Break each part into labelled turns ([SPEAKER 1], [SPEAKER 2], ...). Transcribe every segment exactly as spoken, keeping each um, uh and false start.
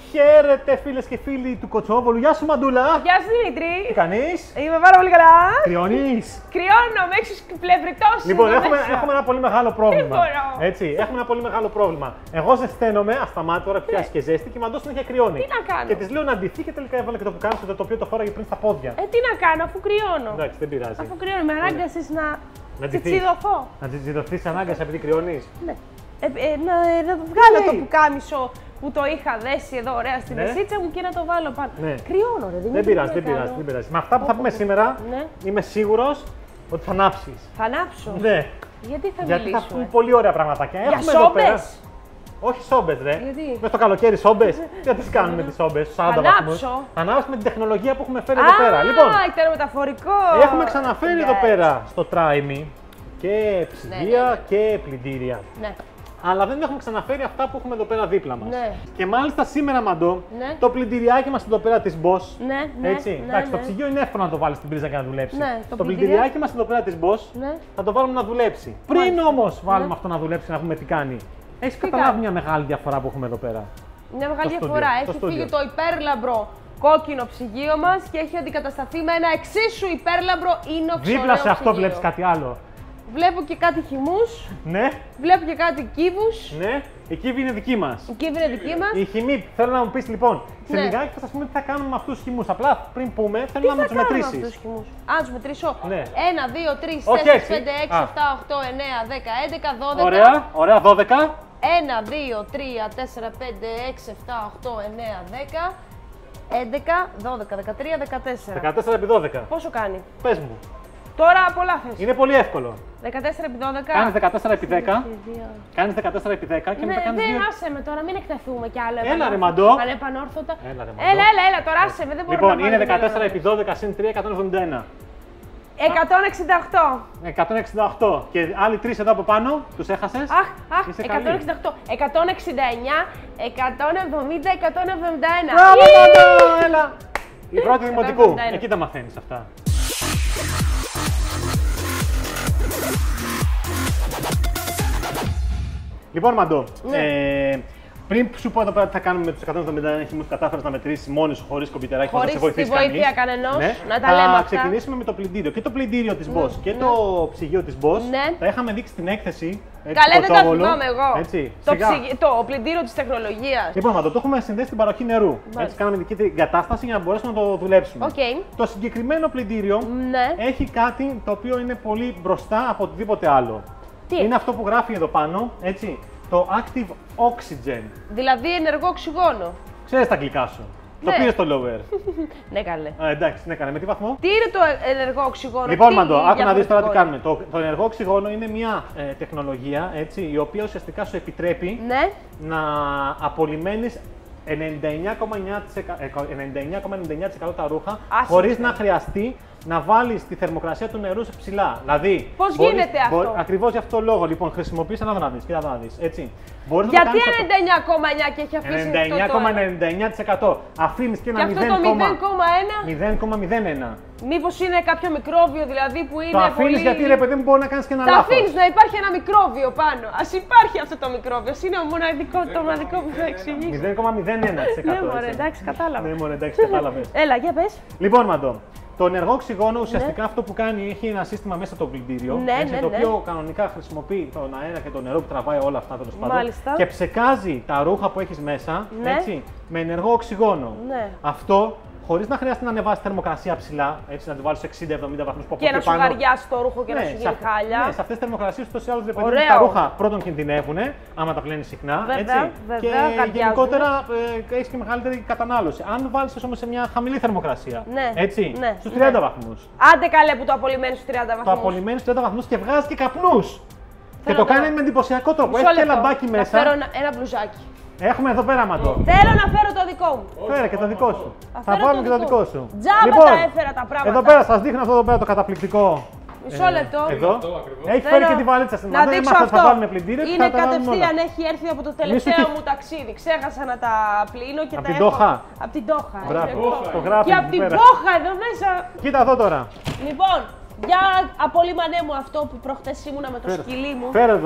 [SPEAKER 1] Χαίρετε φίλες και φίλοι του Κοτσόβολου. Γεια σου Μαντούλα.
[SPEAKER 2] Γεια σου Δημήτρη.
[SPEAKER 1] Τι κάνεις?
[SPEAKER 2] Είμαι πάρα πολύ καλά.
[SPEAKER 1] Κρυώνεις?
[SPEAKER 2] Κρυώνω, με έχεις πλευριτώσει.
[SPEAKER 1] Λοιπόν, έχουμε, έχουμε ένα πολύ μεγάλο πρόβλημα.
[SPEAKER 2] μπορώ.
[SPEAKER 1] Έτσι, έχουμε ένα πολύ μεγάλο πρόβλημα. Εγώ ζεσταίνομαι, ασταμάτητα τώρα πιάσει και ζέστη και η Μαντώ συνέχεια κρυώνει.
[SPEAKER 2] Τι να κάνω?
[SPEAKER 1] Και τη λέω να ντυθεί και τελικά έβαλε και το πουκάμισο το οποίο το φόραγε πριν στα πόδια.
[SPEAKER 2] Ε, τι να κάνω, αφού κρυώνω.
[SPEAKER 1] Εντάξει, δεν πειράζει.
[SPEAKER 2] Αφού κρυώνω, με ανάγκασες να
[SPEAKER 1] Να ντυθείς.
[SPEAKER 2] τσιτσιδωθώ.
[SPEAKER 1] Να τη ζητωθεί ανάγκαση επειδή κρυώνει.
[SPEAKER 2] Ναι. Ε, ε, να, να το βγάλω
[SPEAKER 1] Τι
[SPEAKER 2] το
[SPEAKER 1] λέει?
[SPEAKER 2] πουκάμισο που το είχα δέσει εδώ ωραία στη
[SPEAKER 1] Ναι.
[SPEAKER 2] μεσίτσα μου και να το βάλω πάνω.
[SPEAKER 1] Ναι.
[SPEAKER 2] Κρυώνω, ρε Δημήτρη.
[SPEAKER 1] Δεν πειράζει,
[SPEAKER 2] τι
[SPEAKER 1] δεν
[SPEAKER 2] να
[SPEAKER 1] πειράζει,
[SPEAKER 2] κάνω.
[SPEAKER 1] δεν πειράζει. Με αυτά που θα πούμε σήμερα
[SPEAKER 2] Ναι.
[SPEAKER 1] είμαι σίγουρο ότι θα ανάψει.
[SPEAKER 2] Θα ανάψω.
[SPEAKER 1] Ναι.
[SPEAKER 2] Γιατί θα
[SPEAKER 1] Γιατί θα
[SPEAKER 2] μιλήσουμε.
[SPEAKER 1] πούμε πολύ ωραία πραγματάκια.
[SPEAKER 2] Για
[SPEAKER 1] Έχουμε εδώ πέρα.
[SPEAKER 2] σόμπες.
[SPEAKER 1] Όχι σόμπες, ρε.
[SPEAKER 2] Γιατί?
[SPEAKER 1] Μες το καλοκαίρι σόμπες. Τι θα τις κάνουμε τις σόμπες, στους σαράντα βαθμούς.
[SPEAKER 2] ανάψω.
[SPEAKER 1] Θα ανάψουμε την τεχνολογία που έχουμε φέρει εδώ πέρα. Λοιπόν,
[SPEAKER 2] Α, ήταν μεταφορικό.
[SPEAKER 1] έχουμε ξαναφέρει εδώ
[SPEAKER 2] Ναι.
[SPEAKER 1] πέρα στο Try Me και ψυγεία
[SPEAKER 2] ναι, ναι.
[SPEAKER 1] και πλυντήρια.
[SPEAKER 2] Ναι.
[SPEAKER 1] Αλλά δεν έχουμε ξαναφέρει αυτά που έχουμε εδώ πέρα δίπλα μας.
[SPEAKER 2] Ναι.
[SPEAKER 1] Και μάλιστα σήμερα, Μαντώ,
[SPEAKER 2] Ναι.
[SPEAKER 1] το πλυντηριάκι μας εδώ πέρα της Bosch.
[SPEAKER 2] Ναι, ναι,
[SPEAKER 1] Έτσι.
[SPEAKER 2] ναι,
[SPEAKER 1] Εντάξει, το
[SPEAKER 2] ναι.
[SPEAKER 1] ψυγείο είναι εύκολο να το βάλεις στην πρίζα και να δουλέψει.
[SPEAKER 2] Ναι, το
[SPEAKER 1] το
[SPEAKER 2] πλυντηριά-
[SPEAKER 1] πλυντηριάκι μας εδώ πέρα της Bosch
[SPEAKER 2] Ναι.
[SPEAKER 1] θα το βάλουμε να δουλέψει. Πριν
[SPEAKER 2] Μάλιστα.
[SPEAKER 1] όμως βάλουμε
[SPEAKER 2] Ναι.
[SPEAKER 1] αυτό να δουλέψει, να δούμε τι κάνει. Έχεις
[SPEAKER 2] Τι
[SPEAKER 1] καταλάβει
[SPEAKER 2] κάνει?
[SPEAKER 1] μια μεγάλη διαφορά που έχουμε εδώ πέρα?
[SPEAKER 2] Μια μεγάλη
[SPEAKER 1] Το
[SPEAKER 2] διαφορά.
[SPEAKER 1] στούντιο, το
[SPEAKER 2] Έχει
[SPEAKER 1] στούντιο.
[SPEAKER 2] φύγει το υπέρλαμπρο κόκκινο ψυγείο μας και έχει αντικατασταθεί με ένα εξίσου υπέρλαμπρο ίνοξ.
[SPEAKER 1] Δίπλα
[SPEAKER 2] ωραίο
[SPEAKER 1] σε αυτό
[SPEAKER 2] ψυγείο.
[SPEAKER 1] βλέπεις κάτι άλλο.
[SPEAKER 2] Βλέπω και κάτι χυμούς,
[SPEAKER 1] Ναι,
[SPEAKER 2] βλέπω και κάτι κύβους.
[SPEAKER 1] ναι, η κύβη είναι δική μας.
[SPEAKER 2] Η κύβη είναι δική μας.
[SPEAKER 1] Η χυμή, θέλω να μου πεις λοιπόν, σε
[SPEAKER 2] Ναι.
[SPEAKER 1] λιγάκι θα σας πούμε τι θα κάνουμε με αυτούς τους χυμούς. Απλά πριν πούμε, θέλω
[SPEAKER 2] Τι
[SPEAKER 1] να
[SPEAKER 2] θα
[SPEAKER 1] με τους
[SPEAKER 2] κάνουμε
[SPEAKER 1] μετρήσεις.
[SPEAKER 2] αυτούς τους χυμούς? Α, τους μετρήσω.
[SPEAKER 1] Ναι.
[SPEAKER 2] ένα, δύο, τρεις,
[SPEAKER 1] Όχι
[SPEAKER 2] τέσσερις,
[SPEAKER 1] έτσι.
[SPEAKER 2] πέντε, έξι,
[SPEAKER 1] Α.
[SPEAKER 2] επτά, οκτώ, εννέα, δέκα, έντεκα, δώδεκα.
[SPEAKER 1] Ωραία, ωραία, δώδεκα.
[SPEAKER 2] ένα, δύο, τρία, τέσσερα, πέντε, έξι, επτά, οκτώ, εννέα, δέκα, έντεκα, δώδεκα, δεκατρία, δεκατέσσερα.
[SPEAKER 1] δεκατέσσερα επί δώδεκα.
[SPEAKER 2] Πόσο κάνει?
[SPEAKER 1] Πες μου.
[SPEAKER 2] Τώρα πολλά θες.
[SPEAKER 1] Είναι πολύ εύκολο.
[SPEAKER 2] δεκατέσσερα επί δώδεκα.
[SPEAKER 1] Κάνεις δεκατέσσερα επί δέκα.
[SPEAKER 2] Δύο.
[SPEAKER 1] Κάνεις δεκατέσσερα επί δέκα και
[SPEAKER 2] Ναι,
[SPEAKER 1] μετά κάνεις
[SPEAKER 2] δεν
[SPEAKER 1] δύο.
[SPEAKER 2] άσε με τώρα, μην εκτεθούμε κι άλλο.
[SPEAKER 1] Έλα, ρε,
[SPEAKER 2] επανόρθωτα.
[SPEAKER 1] Μαντώ.
[SPEAKER 2] Ανεπανόρθωτα.
[SPEAKER 1] Έλα, ρε, Μαντώ.
[SPEAKER 2] Έλα, έλα, έλα, τώρα άσε με, δεν μπορώ
[SPEAKER 1] Λοιπόν,
[SPEAKER 2] να βάλω
[SPEAKER 1] είναι
[SPEAKER 2] την
[SPEAKER 1] δεκατέσσερα
[SPEAKER 2] άλλη
[SPEAKER 1] επί δώδεκα συν τρία, εκατόν εβδομήντα ένα.
[SPEAKER 2] εκατόν εξήντα οκτώ.
[SPEAKER 1] εκατόν εξήντα οκτώ. Και άλλοι τρεις εδώ από πάνω, τους έχασες.
[SPEAKER 2] Αχ, αχ,
[SPEAKER 1] Είσαι
[SPEAKER 2] εκατόν εξήντα οκτώ, εκατόν εξήντα εννέα, εκατόν εβδομήντα, εκατόν εβδομήντα ένα.
[SPEAKER 1] Μπράβο,
[SPEAKER 2] Ιι!
[SPEAKER 1] Μαντώ, έλα. Η πρώτη δημοτικού.
[SPEAKER 2] εβδομήντα ένα.
[SPEAKER 1] Εκεί τα μαθαίνεις αυτά. Λοιπόν, Μαντώ,
[SPEAKER 2] Ναι.
[SPEAKER 1] ε, πριν σου πω εδώ πέρα τι θα κάνουμε με τους εκατόν εβδομήντα ένα χυμούς, κατάφερες να μετρήσεις μόνη σου χωρίς κομπιτεράκι, χωρίς να σε
[SPEAKER 2] Χωρίς τη
[SPEAKER 1] βοηθήσει
[SPEAKER 2] βοήθεια
[SPEAKER 1] κανείς.
[SPEAKER 2] κανενός,
[SPEAKER 1] Ναι.
[SPEAKER 2] να τα
[SPEAKER 1] θα
[SPEAKER 2] λέμε αυτά.
[SPEAKER 1] ξεκινήσουμε με το πλυντήριο. Και το πλυντήριο της Bosch και
[SPEAKER 2] ναι.
[SPEAKER 1] το ψυγείο της Bosch
[SPEAKER 2] Ναι.
[SPEAKER 1] τα είχαμε δείξει στην έκθεση. Έτσι,
[SPEAKER 2] Καλέ, δεν το
[SPEAKER 1] Κοτσόβολου.
[SPEAKER 2] θυμάμαι εγώ.
[SPEAKER 1] Έτσι,
[SPEAKER 2] Το,
[SPEAKER 1] σιγά.
[SPEAKER 2] ψυγι... το πλυντήριο της τεχνολογίας.
[SPEAKER 1] Λοιπόν, Μαντώ, το έχουμε συνδέσει στην παροχή νερού. Έτσι, κάναμε δική την κατάσταση για να μπορέσουμε να το δουλέψουμε.
[SPEAKER 2] Οκ.
[SPEAKER 1] Το συγκεκριμένο πλυντήριο
[SPEAKER 2] Ναι.
[SPEAKER 1] έχει κάτι το οποίο είναι πολύ μπροστά από οτιδήποτε άλλο.
[SPEAKER 2] Τι?
[SPEAKER 1] Είναι αυτό που γράφει εδώ πάνω, έτσι, το Active Oxygen.
[SPEAKER 2] Δηλαδή ενεργό οξυγόνο.
[SPEAKER 1] Ξέρεις τα αγγλικά σου. Το
[SPEAKER 2] Ναι.
[SPEAKER 1] πήρες στο lower.
[SPEAKER 2] Ναι, καλέ.
[SPEAKER 1] Α, εντάξει, ναι, έκανε. Με τι βαθμό?
[SPEAKER 2] Τι είναι το ενεργό οξυγόνο?
[SPEAKER 1] Λοιπόν,
[SPEAKER 2] τι
[SPEAKER 1] Μαντώ, άκου να δεις τώρα τι
[SPEAKER 2] διαφορετικό
[SPEAKER 1] κάνουμε. Το, το ενεργό οξυγόνο είναι μια ε, τεχνολογία, έτσι, η οποία ουσιαστικά σου επιτρέπει
[SPEAKER 2] είναι? Ναι.
[SPEAKER 1] να απολυμμένεις ενενήντα εννέα κόμμα εννέα τοις εκατό ενενήντα εννέα κόμμα ενενήντα εννέα τοις εκατό τα ρούχα
[SPEAKER 2] Άσχημα.
[SPEAKER 1] χωρίς να χρειαστεί να βάλεις τη θερμοκρασία του νερού σε ψηλά. Δηλαδή,
[SPEAKER 2] Πώς γίνεται αυτό?
[SPEAKER 1] Ακριβώς για αυτό το λόγο, λοιπόν, χρησιμοποιείς ένα δω να δεις, κοίτα να δεις, έτσι. Μπορείς να το
[SPEAKER 2] Γιατί
[SPEAKER 1] κάνεις αυτό.
[SPEAKER 2] ενενήντα εννέα κόμμα εννέα και έχει αφήσει
[SPEAKER 1] ενενήντα εννέα
[SPEAKER 2] αυτό το
[SPEAKER 1] κόμμα
[SPEAKER 2] ένα?
[SPEAKER 1] ενενήντα εννέα τοις εκατό. Αφήνεις και
[SPEAKER 2] Και
[SPEAKER 1] ένα
[SPEAKER 2] αυτό το μηδέν κόμμα ένα?
[SPEAKER 1] μηδέν κόμμα μηδέν ένα.
[SPEAKER 2] Μήπως είναι κάποιο μικρόβιο δηλαδή που είναι
[SPEAKER 1] Το αφήνεις
[SPEAKER 2] πολύ...
[SPEAKER 1] γιατί, ρε παιδί μου, μπορεί να κάνεις και ένα
[SPEAKER 2] Τα
[SPEAKER 1] λάθος.
[SPEAKER 2] αφήνεις να υπάρχει ένα μικρόβιο πάνω. Ας υπάρχει αυτό το μικρόβιο. Ας είναι ο μοναδικό, το μοναδικό που θα εξηγήσει.
[SPEAKER 1] μηδέν κόμμα μηδέν ένα τοις εκατό.
[SPEAKER 2] Ναι, μωρέ,
[SPEAKER 1] έτσι.
[SPEAKER 2] εντάξει, κατάλαβα.
[SPEAKER 1] Ναι, μωρέ, εντάξει, κατάλαβες.
[SPEAKER 2] Έλα, για πες.
[SPEAKER 1] Λοιπόν, Μαντώ, το ενεργό οξυγόνο ουσιαστικά αυτό που κάνει έχει ένα σύστημα μέσα στο πλυντήριο.
[SPEAKER 2] Ναι,
[SPEAKER 1] έτσι,
[SPEAKER 2] ναι,
[SPEAKER 1] το
[SPEAKER 2] ναι.
[SPEAKER 1] οποίο κανονικά χρησιμοποιεί τον αέρα και το νερό που τραβάει όλα αυτά τέλος πάντων.
[SPEAKER 2] Μάλιστα.
[SPEAKER 1] Και ψεκάζει τα ρούχα που έχεις μέσα
[SPEAKER 2] Ναι.
[SPEAKER 1] έτσι, με ενεργό οξυγόνο.
[SPEAKER 2] Ναι.
[SPEAKER 1] Αυτό χωρίς να χρειάζεται να ανεβάσει θερμοκρασία ψηλά, έτσι να τη βάλει σε εξήντα εβδομήντα βαθμούς που από
[SPEAKER 2] Και να
[SPEAKER 1] εκεί
[SPEAKER 2] σου
[SPEAKER 1] πάνω-
[SPEAKER 2] γαριάσει το ρούχο και να
[SPEAKER 1] Ναι,
[SPEAKER 2] σου
[SPEAKER 1] σε
[SPEAKER 2] γίνει
[SPEAKER 1] αυ-
[SPEAKER 2] χάλια.
[SPEAKER 1] Ναι, σε αυτές τις θερμοκρασίες ούτως ή άλλως δεν
[SPEAKER 2] Ωραίο.
[SPEAKER 1] τα ρούχα πρώτον κινδυνεύουν, άμα τα πλένεις συχνά.
[SPEAKER 2] Βέβαια,
[SPEAKER 1] έτσι,
[SPEAKER 2] βέβαια,
[SPEAKER 1] και
[SPEAKER 2] γαριάζουν.
[SPEAKER 1] γενικότερα ε, έχεις και μεγαλύτερη κατανάλωση. Αν βάλεις όμως σε μια χαμηλή θερμοκρασία,
[SPEAKER 2] Ναι,
[SPEAKER 1] έτσι,
[SPEAKER 2] ναι,
[SPEAKER 1] στους
[SPEAKER 2] ναι.
[SPEAKER 1] τριάντα βαθμούς.
[SPEAKER 2] Άντε καλέ που το απολυμμένεις στους τριάντα
[SPEAKER 1] Το
[SPEAKER 2] βαθμούς.
[SPEAKER 1] απολυμμένεις στους τριάντα βαθμούς και βγάζει και καπνούς. Και
[SPEAKER 2] Θέλω
[SPEAKER 1] το
[SPEAKER 2] τώρα.
[SPEAKER 1] κάνει με εντυπωσιακό τρόπο.
[SPEAKER 2] Μισό
[SPEAKER 1] Έχει και
[SPEAKER 2] λεπτό.
[SPEAKER 1] λαμπάκι
[SPEAKER 2] Να
[SPEAKER 1] μέσα.
[SPEAKER 2] φέρω ένα, ένα μπλουζάκι.
[SPEAKER 1] Έχουμε εδώ πέρα, Μαντώ.
[SPEAKER 2] Θέλω να φέρω το δικό μου.
[SPEAKER 1] Φέρε και το δικό σου.
[SPEAKER 2] Θα
[SPEAKER 1] Θα
[SPEAKER 2] φέρω
[SPEAKER 1] βάλουμε
[SPEAKER 2] το
[SPEAKER 1] και το
[SPEAKER 2] δικό
[SPEAKER 1] δικό
[SPEAKER 2] μου.
[SPEAKER 1] σου.
[SPEAKER 2] Τζάμπα τα έφερα τα πράγματα.
[SPEAKER 1] Εδώ πέρα σας δείχνω αυτό εδώ πέρα το καταπληκτικό.
[SPEAKER 2] Μισό λεπτό.
[SPEAKER 1] Εδώ. Έχει
[SPEAKER 2] Θέλω
[SPEAKER 1] φέρει και τη βαλίτσα στην
[SPEAKER 2] να
[SPEAKER 1] Μαντώ.
[SPEAKER 2] δείξω
[SPEAKER 1] Είμαστε,
[SPEAKER 2] αυτό.
[SPEAKER 1] θα βάλουμε πλυντήριο και
[SPEAKER 2] Είναι
[SPEAKER 1] θα τα βάλουμε όλα.
[SPEAKER 2] κατευθείαν, έχει έρθει από το
[SPEAKER 1] Μη
[SPEAKER 2] τελευταίο
[SPEAKER 1] σου
[SPEAKER 2] μου ταξίδι. Ξέχασα να τα πλύνω και
[SPEAKER 1] Απ'
[SPEAKER 2] τα
[SPEAKER 1] την
[SPEAKER 2] έχω.
[SPEAKER 1] Ντόχα.
[SPEAKER 2] Από την Τόχα.
[SPEAKER 1] Μπράβο,
[SPEAKER 2] είναι
[SPEAKER 1] το γράφει
[SPEAKER 2] Και
[SPEAKER 1] εκεί
[SPEAKER 2] από την
[SPEAKER 1] πέρα.
[SPEAKER 2] Τόχα εδώ μέσα.
[SPEAKER 1] Κοίτα εδώ τώρα.
[SPEAKER 2] Λοιπόν, για απολύμανέ μου αυτό που προχτές ήμουνα με το
[SPEAKER 1] Φέρε.
[SPEAKER 2] σκυλί μου.
[SPEAKER 1] Φέρε εδώ.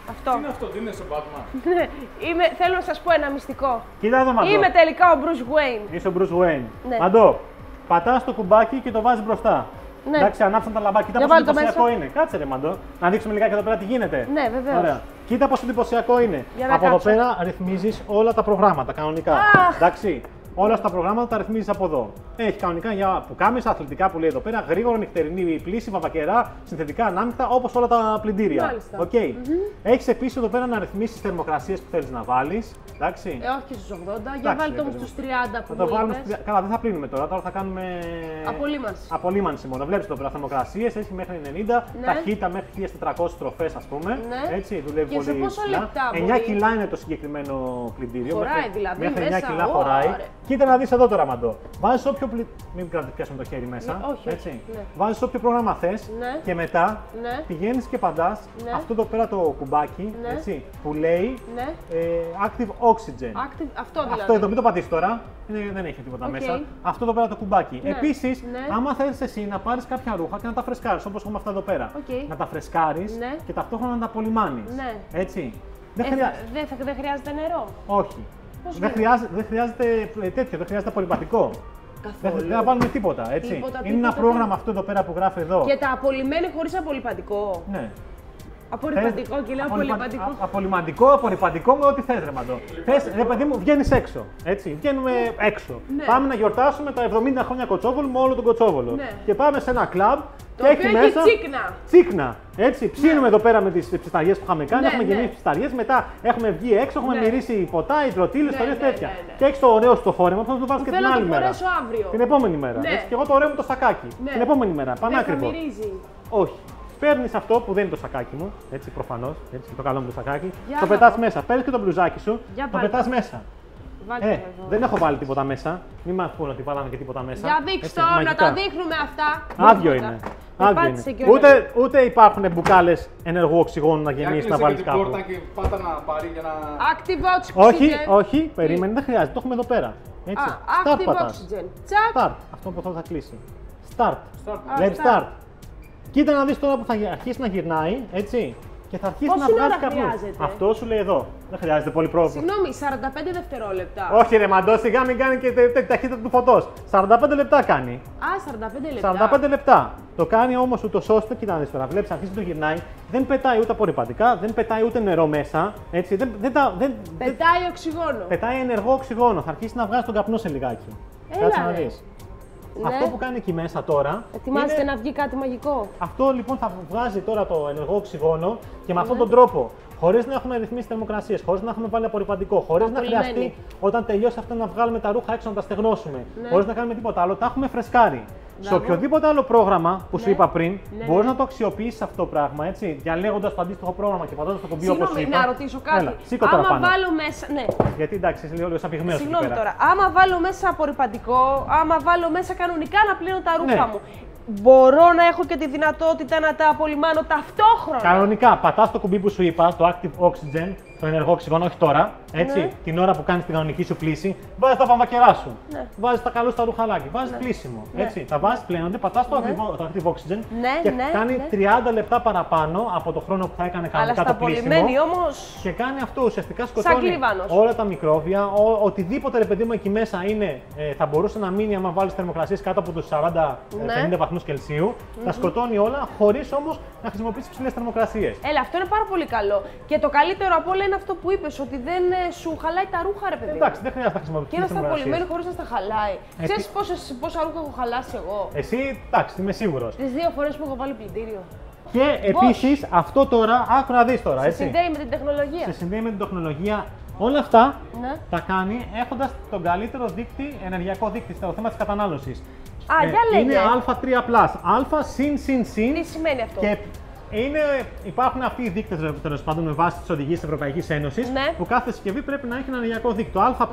[SPEAKER 2] Αυτό.
[SPEAKER 3] Τι είναι αυτό, τι είναι στο Batman?
[SPEAKER 2] Ναι, είμαι, θέλω να σας πω ένα μυστικό.
[SPEAKER 1] Κοίτα εδώ, Μαντώ.
[SPEAKER 2] Είμαι τελικά ο Bruce Wayne.
[SPEAKER 1] Είσαι ο Bruce Wayne.
[SPEAKER 2] Ναι.
[SPEAKER 1] Μαντώ, πατάς το κουμπάκι και το βάζεις μπροστά.
[SPEAKER 2] Ναι.
[SPEAKER 1] Εντάξει, ανάψαν τα λαμπάκια. Κοίτα
[SPEAKER 2] Για
[SPEAKER 1] πόσο
[SPEAKER 2] βάλτε το
[SPEAKER 1] εντυπωσιακό
[SPEAKER 2] μέσα.
[SPEAKER 1] είναι. Κάτσε ρε Μαντώ. Να δείξουμε λιγάκι εδώ πέρα τι γίνεται.
[SPEAKER 2] Ναι, βεβαίως.
[SPEAKER 1] Ωραία. Κοίτα πόσο εντυπωσιακό είναι.
[SPEAKER 2] Για να
[SPEAKER 1] Από εδώ
[SPEAKER 2] κάτσω.
[SPEAKER 1] πέρα ρυθμίζεις όλα τα προγράμματα κανονικά.
[SPEAKER 2] Αχ.
[SPEAKER 1] Εντάξει. Όλα στα προγράμματα τα ρυθμίζεις από εδώ. Έχει κανονικά για πουκάμισα, αθλητικά που λέει εδώ πέρα, γρήγορο, νυχτερινή πλήση, βαβακερά, συνθετικά ανάμεικτα, όπως όλα τα πλυντήρια.
[SPEAKER 2] Μάλιστα.
[SPEAKER 1] Okay. Mm-hmm. Έχεις επίσης εδώ πέρα να ρυθμίσεις θερμοκρασίες που θέλεις να βάλεις. Εντάξει.
[SPEAKER 2] Ε, όχι και στους ογδόντα, για
[SPEAKER 1] Εντάξει,
[SPEAKER 2] βάλτε
[SPEAKER 1] ρε
[SPEAKER 2] όμως
[SPEAKER 1] παιδί
[SPEAKER 2] στους τριάντα που
[SPEAKER 1] Θα το
[SPEAKER 2] μου
[SPEAKER 1] βάλουμε.
[SPEAKER 2] είπες.
[SPEAKER 1] Στη... Καλά, δεν θα πλύνουμε τώρα. Τώρα θα κάνουμε.
[SPEAKER 2] Απολύμανση.
[SPEAKER 1] Απολύμανση μόνο. Βλέπεις εδώ πέρα θερμοκρασίες, έχει μέχρι ενενήντα,
[SPEAKER 2] Ναι.
[SPEAKER 1] ταχύτητα μέχρι χίλιες τετρακόσιες στροφές, ας πούμε.
[SPEAKER 2] Ναι.
[SPEAKER 1] Έτσι, δουλεύει
[SPEAKER 2] Και σε
[SPEAKER 1] πολύ
[SPEAKER 2] πόσα
[SPEAKER 1] ψηλά.
[SPEAKER 2] λεπτά
[SPEAKER 1] εννιά
[SPEAKER 2] μπορεί?
[SPEAKER 1] κιλά είναι το συγκεκριμένο πλυντήριο.
[SPEAKER 2] Χωράει
[SPEAKER 1] μέχρι,
[SPEAKER 2] δηλαδή
[SPEAKER 1] μέχρι εννιά
[SPEAKER 2] μέσα.
[SPEAKER 1] κιλά
[SPEAKER 2] Ω,
[SPEAKER 1] χωράει.
[SPEAKER 2] ωραία.
[SPEAKER 1] Κοίτα να δεις εδώ τώρα, Μαντώ. Βάζεις όποιο πλυ... Μην πιάσουμε το χέρι μέσα.
[SPEAKER 2] Ναι, όχι,
[SPEAKER 1] έτσι.
[SPEAKER 2] όχι, ναι.
[SPEAKER 1] Βάζεις όποιο πρόγραμμα θες
[SPEAKER 2] Ναι.
[SPEAKER 1] και μετά
[SPEAKER 2] Ναι.
[SPEAKER 1] πηγαίνεις και παντάς
[SPEAKER 2] Ναι.
[SPEAKER 1] αυτό εδώ πέρα το κουμπάκι
[SPEAKER 2] Ναι.
[SPEAKER 1] έτσι, που λέει
[SPEAKER 2] Ναι.
[SPEAKER 1] ε, Active Oxygen.
[SPEAKER 2] Active, αυτό δηλαδή.
[SPEAKER 1] Αυτό εδώ, μην το πατήσεις τώρα. Είναι- δεν έχει τίποτα
[SPEAKER 2] Οκ.
[SPEAKER 1] μέσα. Αυτό εδώ πέρα το κουμπάκι.
[SPEAKER 2] Ναι.
[SPEAKER 1] Επίσης,
[SPEAKER 2] Ναι.
[SPEAKER 1] άμα θέλεις εσύ να πάρεις κάποια ρούχα και να τα φρεσκάρεις, όπως έχουμε αυτά εδώ πέρα.
[SPEAKER 2] Οκ.
[SPEAKER 1] Να τα φρεσκάρεις
[SPEAKER 2] Ναι.
[SPEAKER 1] και ταυτόχρονα να τα απολυμάνεις.
[SPEAKER 2] Ναι.
[SPEAKER 1] Έτσι. Δεν,
[SPEAKER 2] Ε,
[SPEAKER 1] χρειά...
[SPEAKER 2] δεν, θα, δεν χρειάζεται νερό.
[SPEAKER 1] Όχι.
[SPEAKER 2] Πώς
[SPEAKER 1] Δεν
[SPEAKER 2] γίνεται?
[SPEAKER 1] χρειάζεται, δεν χρειάζεται ε, τέτοιο, δεν χρειάζεται απολυπατικό. Δεν,
[SPEAKER 2] Καθόλου.
[SPEAKER 1] δεν θα βάλουμε τίποτα, έτσι.
[SPEAKER 2] Τίποτα,
[SPEAKER 1] Είναι ένα
[SPEAKER 2] τίποτα,
[SPEAKER 1] πρόγραμμα
[SPEAKER 2] τίποτα.
[SPEAKER 1] αυτό εδώ πέρα που γράφει εδώ.
[SPEAKER 2] Και τα απολυμμένοι χωρίς απολυπαντικό.
[SPEAKER 1] Ναι.
[SPEAKER 2] Απορριπαντικό και λέω
[SPEAKER 1] Απολυπα-
[SPEAKER 2] απολυπαντικό.
[SPEAKER 1] α- Απολυμαντικό, απορριπαντικό με ό,τι θες ρε Μαντώ. Θες, ρε παιδί μου, βγαίνεις έξω. Έτσι, βγαίνουμε έξω.
[SPEAKER 2] Ναι.
[SPEAKER 1] Πάμε να γιορτάσουμε τα εβδομήντα χρόνια Κοτσόβολου με όλο τον Κοτσόβολο.
[SPEAKER 2] Ναι.
[SPEAKER 1] Και πάμε σε ένα κλαμπ
[SPEAKER 2] Το
[SPEAKER 1] και
[SPEAKER 2] οποίο
[SPEAKER 1] έχει
[SPEAKER 2] έχει
[SPEAKER 1] μέσα
[SPEAKER 2] τσίκνα.
[SPEAKER 1] τσίκνα. Έτσι, ψήνουμε εδώ πέρα με τις ψισταριές που είχαμε κάνει,
[SPEAKER 2] Ναι,
[SPEAKER 1] έχουμε
[SPEAKER 2] ναι.
[SPEAKER 1] γεμίσει ψισταριές, μετά έχουμε βγει έξω, έχουμε
[SPEAKER 2] Ναι.
[SPEAKER 1] μυρίσει ποτά, υδροτήλες,
[SPEAKER 2] Ναι,
[SPEAKER 1] ιστορίες
[SPEAKER 2] ναι,
[SPEAKER 1] τέτοια.
[SPEAKER 2] ναι, ναι.
[SPEAKER 1] Και έχεις το ωραίο στο φόρεμα που θα το βάλεις και την
[SPEAKER 2] Θέλω να
[SPEAKER 1] άλλη
[SPEAKER 2] το
[SPEAKER 1] μέρα.
[SPEAKER 2] φορέσω αύριο.
[SPEAKER 1] Την επόμενη μέρα.
[SPEAKER 2] Ναι.
[SPEAKER 1] Έτσι, και εγώ το ωραίο μου το σακάκι.
[SPEAKER 2] Ναι.
[SPEAKER 1] Την επόμενη μέρα.
[SPEAKER 2] Δεν θα
[SPEAKER 1] Πανάκριβο.
[SPEAKER 2] μυρίζει.
[SPEAKER 1] Όχι. Παίρνει αυτό που δεν είναι το σακάκι μου, έτσι προφανώς, έτσι το καλό μου το σακάκι,
[SPEAKER 2] Για
[SPEAKER 1] το
[SPEAKER 2] να
[SPEAKER 1] πετάς
[SPEAKER 2] δω.
[SPEAKER 1] μέσα. Παίρνει και το μπλουζάκι σου,
[SPEAKER 2] Για
[SPEAKER 1] το
[SPEAKER 2] βάλτε.
[SPEAKER 1] πετάς μέσα.
[SPEAKER 2] Βάλτε
[SPEAKER 1] Ε,
[SPEAKER 2] το εδώ.
[SPEAKER 1] δεν έχω βάλει τίποτα μέσα. Μην μας πούνε ότι βάλαμε και τίποτα μέσα.
[SPEAKER 2] Για δείξτε
[SPEAKER 1] Έτσι,
[SPEAKER 2] το, να
[SPEAKER 1] μαγικά.
[SPEAKER 2] τα δείχνουμε αυτά.
[SPEAKER 1] Άδειο
[SPEAKER 2] Τίποτα.
[SPEAKER 1] είναι.
[SPEAKER 2] Δεν
[SPEAKER 1] Άδειο
[SPEAKER 2] πάτησε
[SPEAKER 1] είναι.
[SPEAKER 2] και ο
[SPEAKER 1] Ούτε,
[SPEAKER 2] νερός.
[SPEAKER 1] ούτε υπάρχουν μπουκάλες ενεργού οξυγόνου να
[SPEAKER 3] Για
[SPEAKER 1] γεμίσει να
[SPEAKER 3] κλείσε
[SPEAKER 1] βάλει
[SPEAKER 3] και την
[SPEAKER 1] κάπου.
[SPEAKER 3] πόρτα και πάτα να πάρει για να...
[SPEAKER 2] Active Oxygen.
[SPEAKER 1] Όχι, όχι, περίμενε, δεν χρειάζεται. Το έχουμε εδώ πέρα. Έτσι.
[SPEAKER 2] Α,
[SPEAKER 1] Start
[SPEAKER 2] Active
[SPEAKER 1] πατάς.
[SPEAKER 2] Oxygen. Τσακ.
[SPEAKER 1] Start. Αυτό που θα κλείσει. Start.
[SPEAKER 3] Start.
[SPEAKER 2] Α,
[SPEAKER 1] Let's
[SPEAKER 2] start.
[SPEAKER 1] start. Κοίτα να δεις τώρα που θα αρχίσει να γυρνάει, έτσι. Και θα αρχίσει
[SPEAKER 2] Πόση
[SPEAKER 1] να βγάζει
[SPEAKER 2] ώρα
[SPEAKER 1] καπνούς.
[SPEAKER 2] χρειάζεται?
[SPEAKER 1] Αυτό σου λέει εδώ. Δεν χρειάζεται πολύ πρόβλημα.
[SPEAKER 2] Συγγνώμη, σαράντα πέντε δευτερόλεπτα.
[SPEAKER 1] Όχι ρε Μαντώ, σιγά μην κάνει και τε- τε- ταχύτητα του φωτός. σαράντα πέντε λεπτά κάνει.
[SPEAKER 2] Α, σαράντα πέντε λεπτά.
[SPEAKER 1] σαράντα πέντε λεπτά. Το κάνει όμως ούτως ώστε, κοίτα να δεις τώρα, βλέπεις αρχίζει να το γυρνάει, δεν πετάει ούτε απορριπαντικά, δεν πετάει ούτε νερό μέσα, έτσι, δεν, δεν, τα- δεν, δεν
[SPEAKER 2] Πετάει οξυγόνο.
[SPEAKER 1] πετάει ενεργό οξυγόνο, θα αρχίσει να βγάζει τον καπνό σε λιγάκι.
[SPEAKER 2] Έλα,
[SPEAKER 1] Κάτσε να
[SPEAKER 2] ρε.
[SPEAKER 1] δεις.
[SPEAKER 2] Ναι.
[SPEAKER 1] Αυτό που κάνει εκεί μέσα τώρα,
[SPEAKER 2] Ετοιμάζεται
[SPEAKER 1] είναι-
[SPEAKER 2] να βγει κάτι μαγικό.
[SPEAKER 1] αυτό λοιπόν θα βγάζει τώρα το ενεργό οξυγόνο και με αυτόν
[SPEAKER 2] Ναι.
[SPEAKER 1] τον τρόπο, χωρίς να έχουμε ρυθμίσει θερμοκρασίες, χωρίς να έχουμε βάλει απορριπαντικό, χωρίς να
[SPEAKER 2] Απολυμμένη.
[SPEAKER 1] χρειαστεί όταν τελειώσει αυτό να βγάλουμε τα ρούχα έξω να τα στεγνώσουμε,
[SPEAKER 2] Ναι.
[SPEAKER 1] χωρίς να κάνουμε τίποτα άλλο, τα έχουμε φρεσκάρει. Σε
[SPEAKER 2] Μπράβο.
[SPEAKER 1] οποιοδήποτε άλλο πρόγραμμα που σου
[SPEAKER 2] Ναι.
[SPEAKER 1] είπα πριν,
[SPEAKER 2] Ναι,
[SPEAKER 1] μπορείς
[SPEAKER 2] ναι.
[SPEAKER 1] να το αξιοποιήσεις αυτό το πράγμα, έτσι, διαλέγοντας το αντίστοιχο πρόγραμμα και πατώντας το κουμπί όπως σου
[SPEAKER 2] Συγγνώμη,
[SPEAKER 1] είπα.
[SPEAKER 2] να ρωτήσω κάτι.
[SPEAKER 1] Έλα, σήκω τώρα
[SPEAKER 2] Άμα
[SPEAKER 1] πάνω.
[SPEAKER 2] βάλω μέσα. Ναι,
[SPEAKER 1] Γιατί εντάξει, είσαι λίγο λίγο σαπηγμένος εκεί
[SPEAKER 2] συγγνώμη
[SPEAKER 1] πέρα.
[SPEAKER 2] τώρα. Άμα βάλω μέσα απορριπαντικό, άμα βάλω μέσα κανονικά να πλύνω τα ρούχα
[SPEAKER 1] Ναι.
[SPEAKER 2] μου. Μπορώ να έχω και τη δυνατότητα να τα απολυμάνω ταυτόχρονα.
[SPEAKER 1] Κανονικά, πατάς το κουμπί που σου είπα, το Active Oxygen, το ενεργό οξυγόνο, όχι τώρα, έτσι,
[SPEAKER 2] Ναι.
[SPEAKER 1] την ώρα που κάνεις την κανονική σου πλήση, βάζεις τα παμβακερά σου,
[SPEAKER 2] Ναι.
[SPEAKER 1] βάζεις τα καλό στα ρουχαλάκι, βάζεις πλήσιμο,
[SPEAKER 2] Ναι.
[SPEAKER 1] έτσι, τα βάζεις πλένονται, πατάς το,
[SPEAKER 2] Ναι.
[SPEAKER 1] Active, το Active Oxygen
[SPEAKER 2] Ναι,
[SPEAKER 1] και
[SPEAKER 2] ναι,
[SPEAKER 1] κάνει
[SPEAKER 2] ναι.
[SPEAKER 1] τριάντα λεπτά παραπάνω από το χρόνο που θα έκανε
[SPEAKER 2] Αλλά
[SPEAKER 1] κανονικά
[SPEAKER 2] στα
[SPEAKER 1] το πλήσιμο.
[SPEAKER 2] απολυμμένη όμως.
[SPEAKER 1] Και κάνει αυτό ουσιαστικά σκοτώνει
[SPEAKER 2] κλίβανος.
[SPEAKER 1] όλα τα μικρόβια, ο, οτιδήποτε ρε παιδί μου εκεί μέσα είναι, ε, θα μπορούσε να μείνει άμα βάλεις θερμοκρασίες κάτω από τους σαράντα με
[SPEAKER 2] Ναι.
[SPEAKER 1] πενήντα βαθμούς Κελσίου, τα σκοτώνει όλα χωρίς όμως να χρησιμοποιήσεις ψηλές θερμοκρασίες.
[SPEAKER 2] Έλα, αυτό είναι πάρα πολύ καλό. Και το καλύτερο από όλα είναι αυτό που είπες, ότι δεν ε, σου χαλάει τα ρούχα, ρε παιδί. μου.
[SPEAKER 1] Εντάξει, δεν χρειάζεται να
[SPEAKER 2] Και
[SPEAKER 1] χρησιμοποιήσεις
[SPEAKER 2] να στα
[SPEAKER 1] θερμοκρασίες.
[SPEAKER 2] απολυμμένοι χωρίς να στα χαλάει.
[SPEAKER 1] Ε,
[SPEAKER 2] Ξέρεις
[SPEAKER 1] τι-
[SPEAKER 2] πόσες, πόσα ρούχα έχω χαλάσει εγώ.
[SPEAKER 1] Εσύ, εντάξει, είμαι σίγουρος.
[SPEAKER 2] Τις δύο φορές που έχω βάλει πλυντήριο.
[SPEAKER 1] Και επίσης αυτό τώρα, άκου να δεις τώρα,
[SPEAKER 2] Σε
[SPEAKER 1] έτσι.
[SPEAKER 2] συνδέει με την τεχνολογία.
[SPEAKER 1] Σε συνδέει με την τεχνολογία. Όλα αυτά
[SPEAKER 2] Ναι.
[SPEAKER 1] τα κάνει έχοντας τον καλύτερο δείκτη, ενεργειακό δείκτη στο θέμα της κατανάλωσης.
[SPEAKER 2] Α, για λέγε.
[SPEAKER 1] Είναι Α τρία πλας, Α συν συν συν.
[SPEAKER 2] Τι σημαίνει αυτό.
[SPEAKER 1] Και είναι, υπάρχουν αυτοί οι δείκτες τέλος πάντων με βάση τις οδηγίες της Ευρωπαϊκής Ένωσης
[SPEAKER 2] Ναι.
[SPEAKER 1] που κάθε συσκευή πρέπει να έχει ένα ενεργειακό δείκτη. Το Α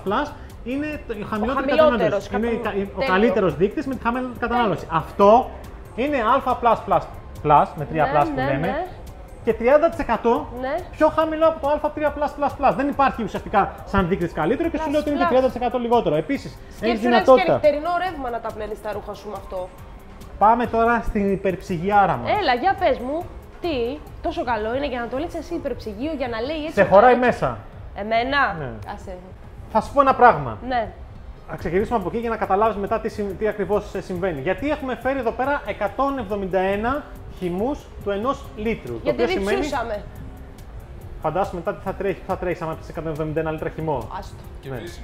[SPEAKER 1] είναι το- η χαμηλότερη
[SPEAKER 2] χαμηλότερος,
[SPEAKER 1] κατανάλωση. Είναι
[SPEAKER 2] κατα-
[SPEAKER 1] η- ο
[SPEAKER 2] τέλειο.
[SPEAKER 1] καλύτερος δείκτης με τη χαμηλότερη κατανάλωση. Αυτό είναι Α με τρία
[SPEAKER 2] Ναι,
[SPEAKER 1] πλας που
[SPEAKER 2] ναι,
[SPEAKER 1] λέμε
[SPEAKER 2] ναι.
[SPEAKER 1] και τριάντα τοις εκατό
[SPEAKER 2] Ναι.
[SPEAKER 1] πιο χαμηλό από το Α τρία. Δεν υπάρχει ουσιαστικά σαν δείκτης καλύτερο και σου λέω ότι είναι και
[SPEAKER 2] Plus, plus.
[SPEAKER 1] τριάντα τοις εκατό λιγότερο. Επίσης, έχεις
[SPEAKER 2] Σκέψου να έχεις και
[SPEAKER 1] δυνατότητα.
[SPEAKER 2] νυχτερινό ρεύμα να τα πλένεις τα ρούχα σου με αυτό.
[SPEAKER 1] Πάμε τώρα στην υπερψυγιάρα μας.
[SPEAKER 2] Έλα, για πες μου. Τι, τόσο καλό είναι για να το λες εσύ υπερψυγείο για να λέει έτσι.
[SPEAKER 1] Σε χωράει μέσα.
[SPEAKER 2] Εμένα.
[SPEAKER 1] Ναι.
[SPEAKER 2] Άσε.
[SPEAKER 1] Θα σου πω ένα πράγμα.
[SPEAKER 2] Ναι.
[SPEAKER 1] Θα ξεκινήσουμε από εκεί για να καταλάβεις μετά τι, τι ακριβώς συμβαίνει. Γιατί έχουμε φέρει εδώ πέρα εκατόν εβδομήντα ένα χυμούς του ενός λίτρου.
[SPEAKER 2] Γιατί
[SPEAKER 1] το οποίο σημαίνει.
[SPEAKER 2] διψούσαμε.
[SPEAKER 1] Φαντάσου μετά τι θα τρέχει, θα τρέχει άμα πεις εκατόν εβδομήντα ένα λίτρα χυμό.
[SPEAKER 2] Άστο.
[SPEAKER 3] Και
[SPEAKER 1] Ναι.
[SPEAKER 3] βρύσιμο,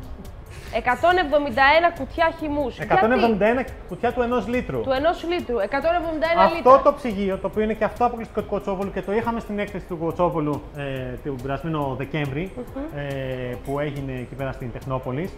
[SPEAKER 3] ε.
[SPEAKER 2] εκατόν εβδομήντα ένα κουτιά χυμούς.
[SPEAKER 1] εκατόν εβδομήντα ένα
[SPEAKER 2] Γιατί?
[SPEAKER 1] κουτιά του ενός λίτρου.
[SPEAKER 2] Του ενός λίτρου. εκατόν εβδομήντα ένα
[SPEAKER 1] Αυτό
[SPEAKER 2] λίτρα.
[SPEAKER 1] το ψυγείο, το οποίο είναι και αυτό αποκλειστικό του Κοτσόβολου και το είχαμε στην έκθεση του Κοτσόβολου ε, τον περασμένο Δεκέμβρη, ε, που έγινε εκεί πέρα στην Τεχνόπολη,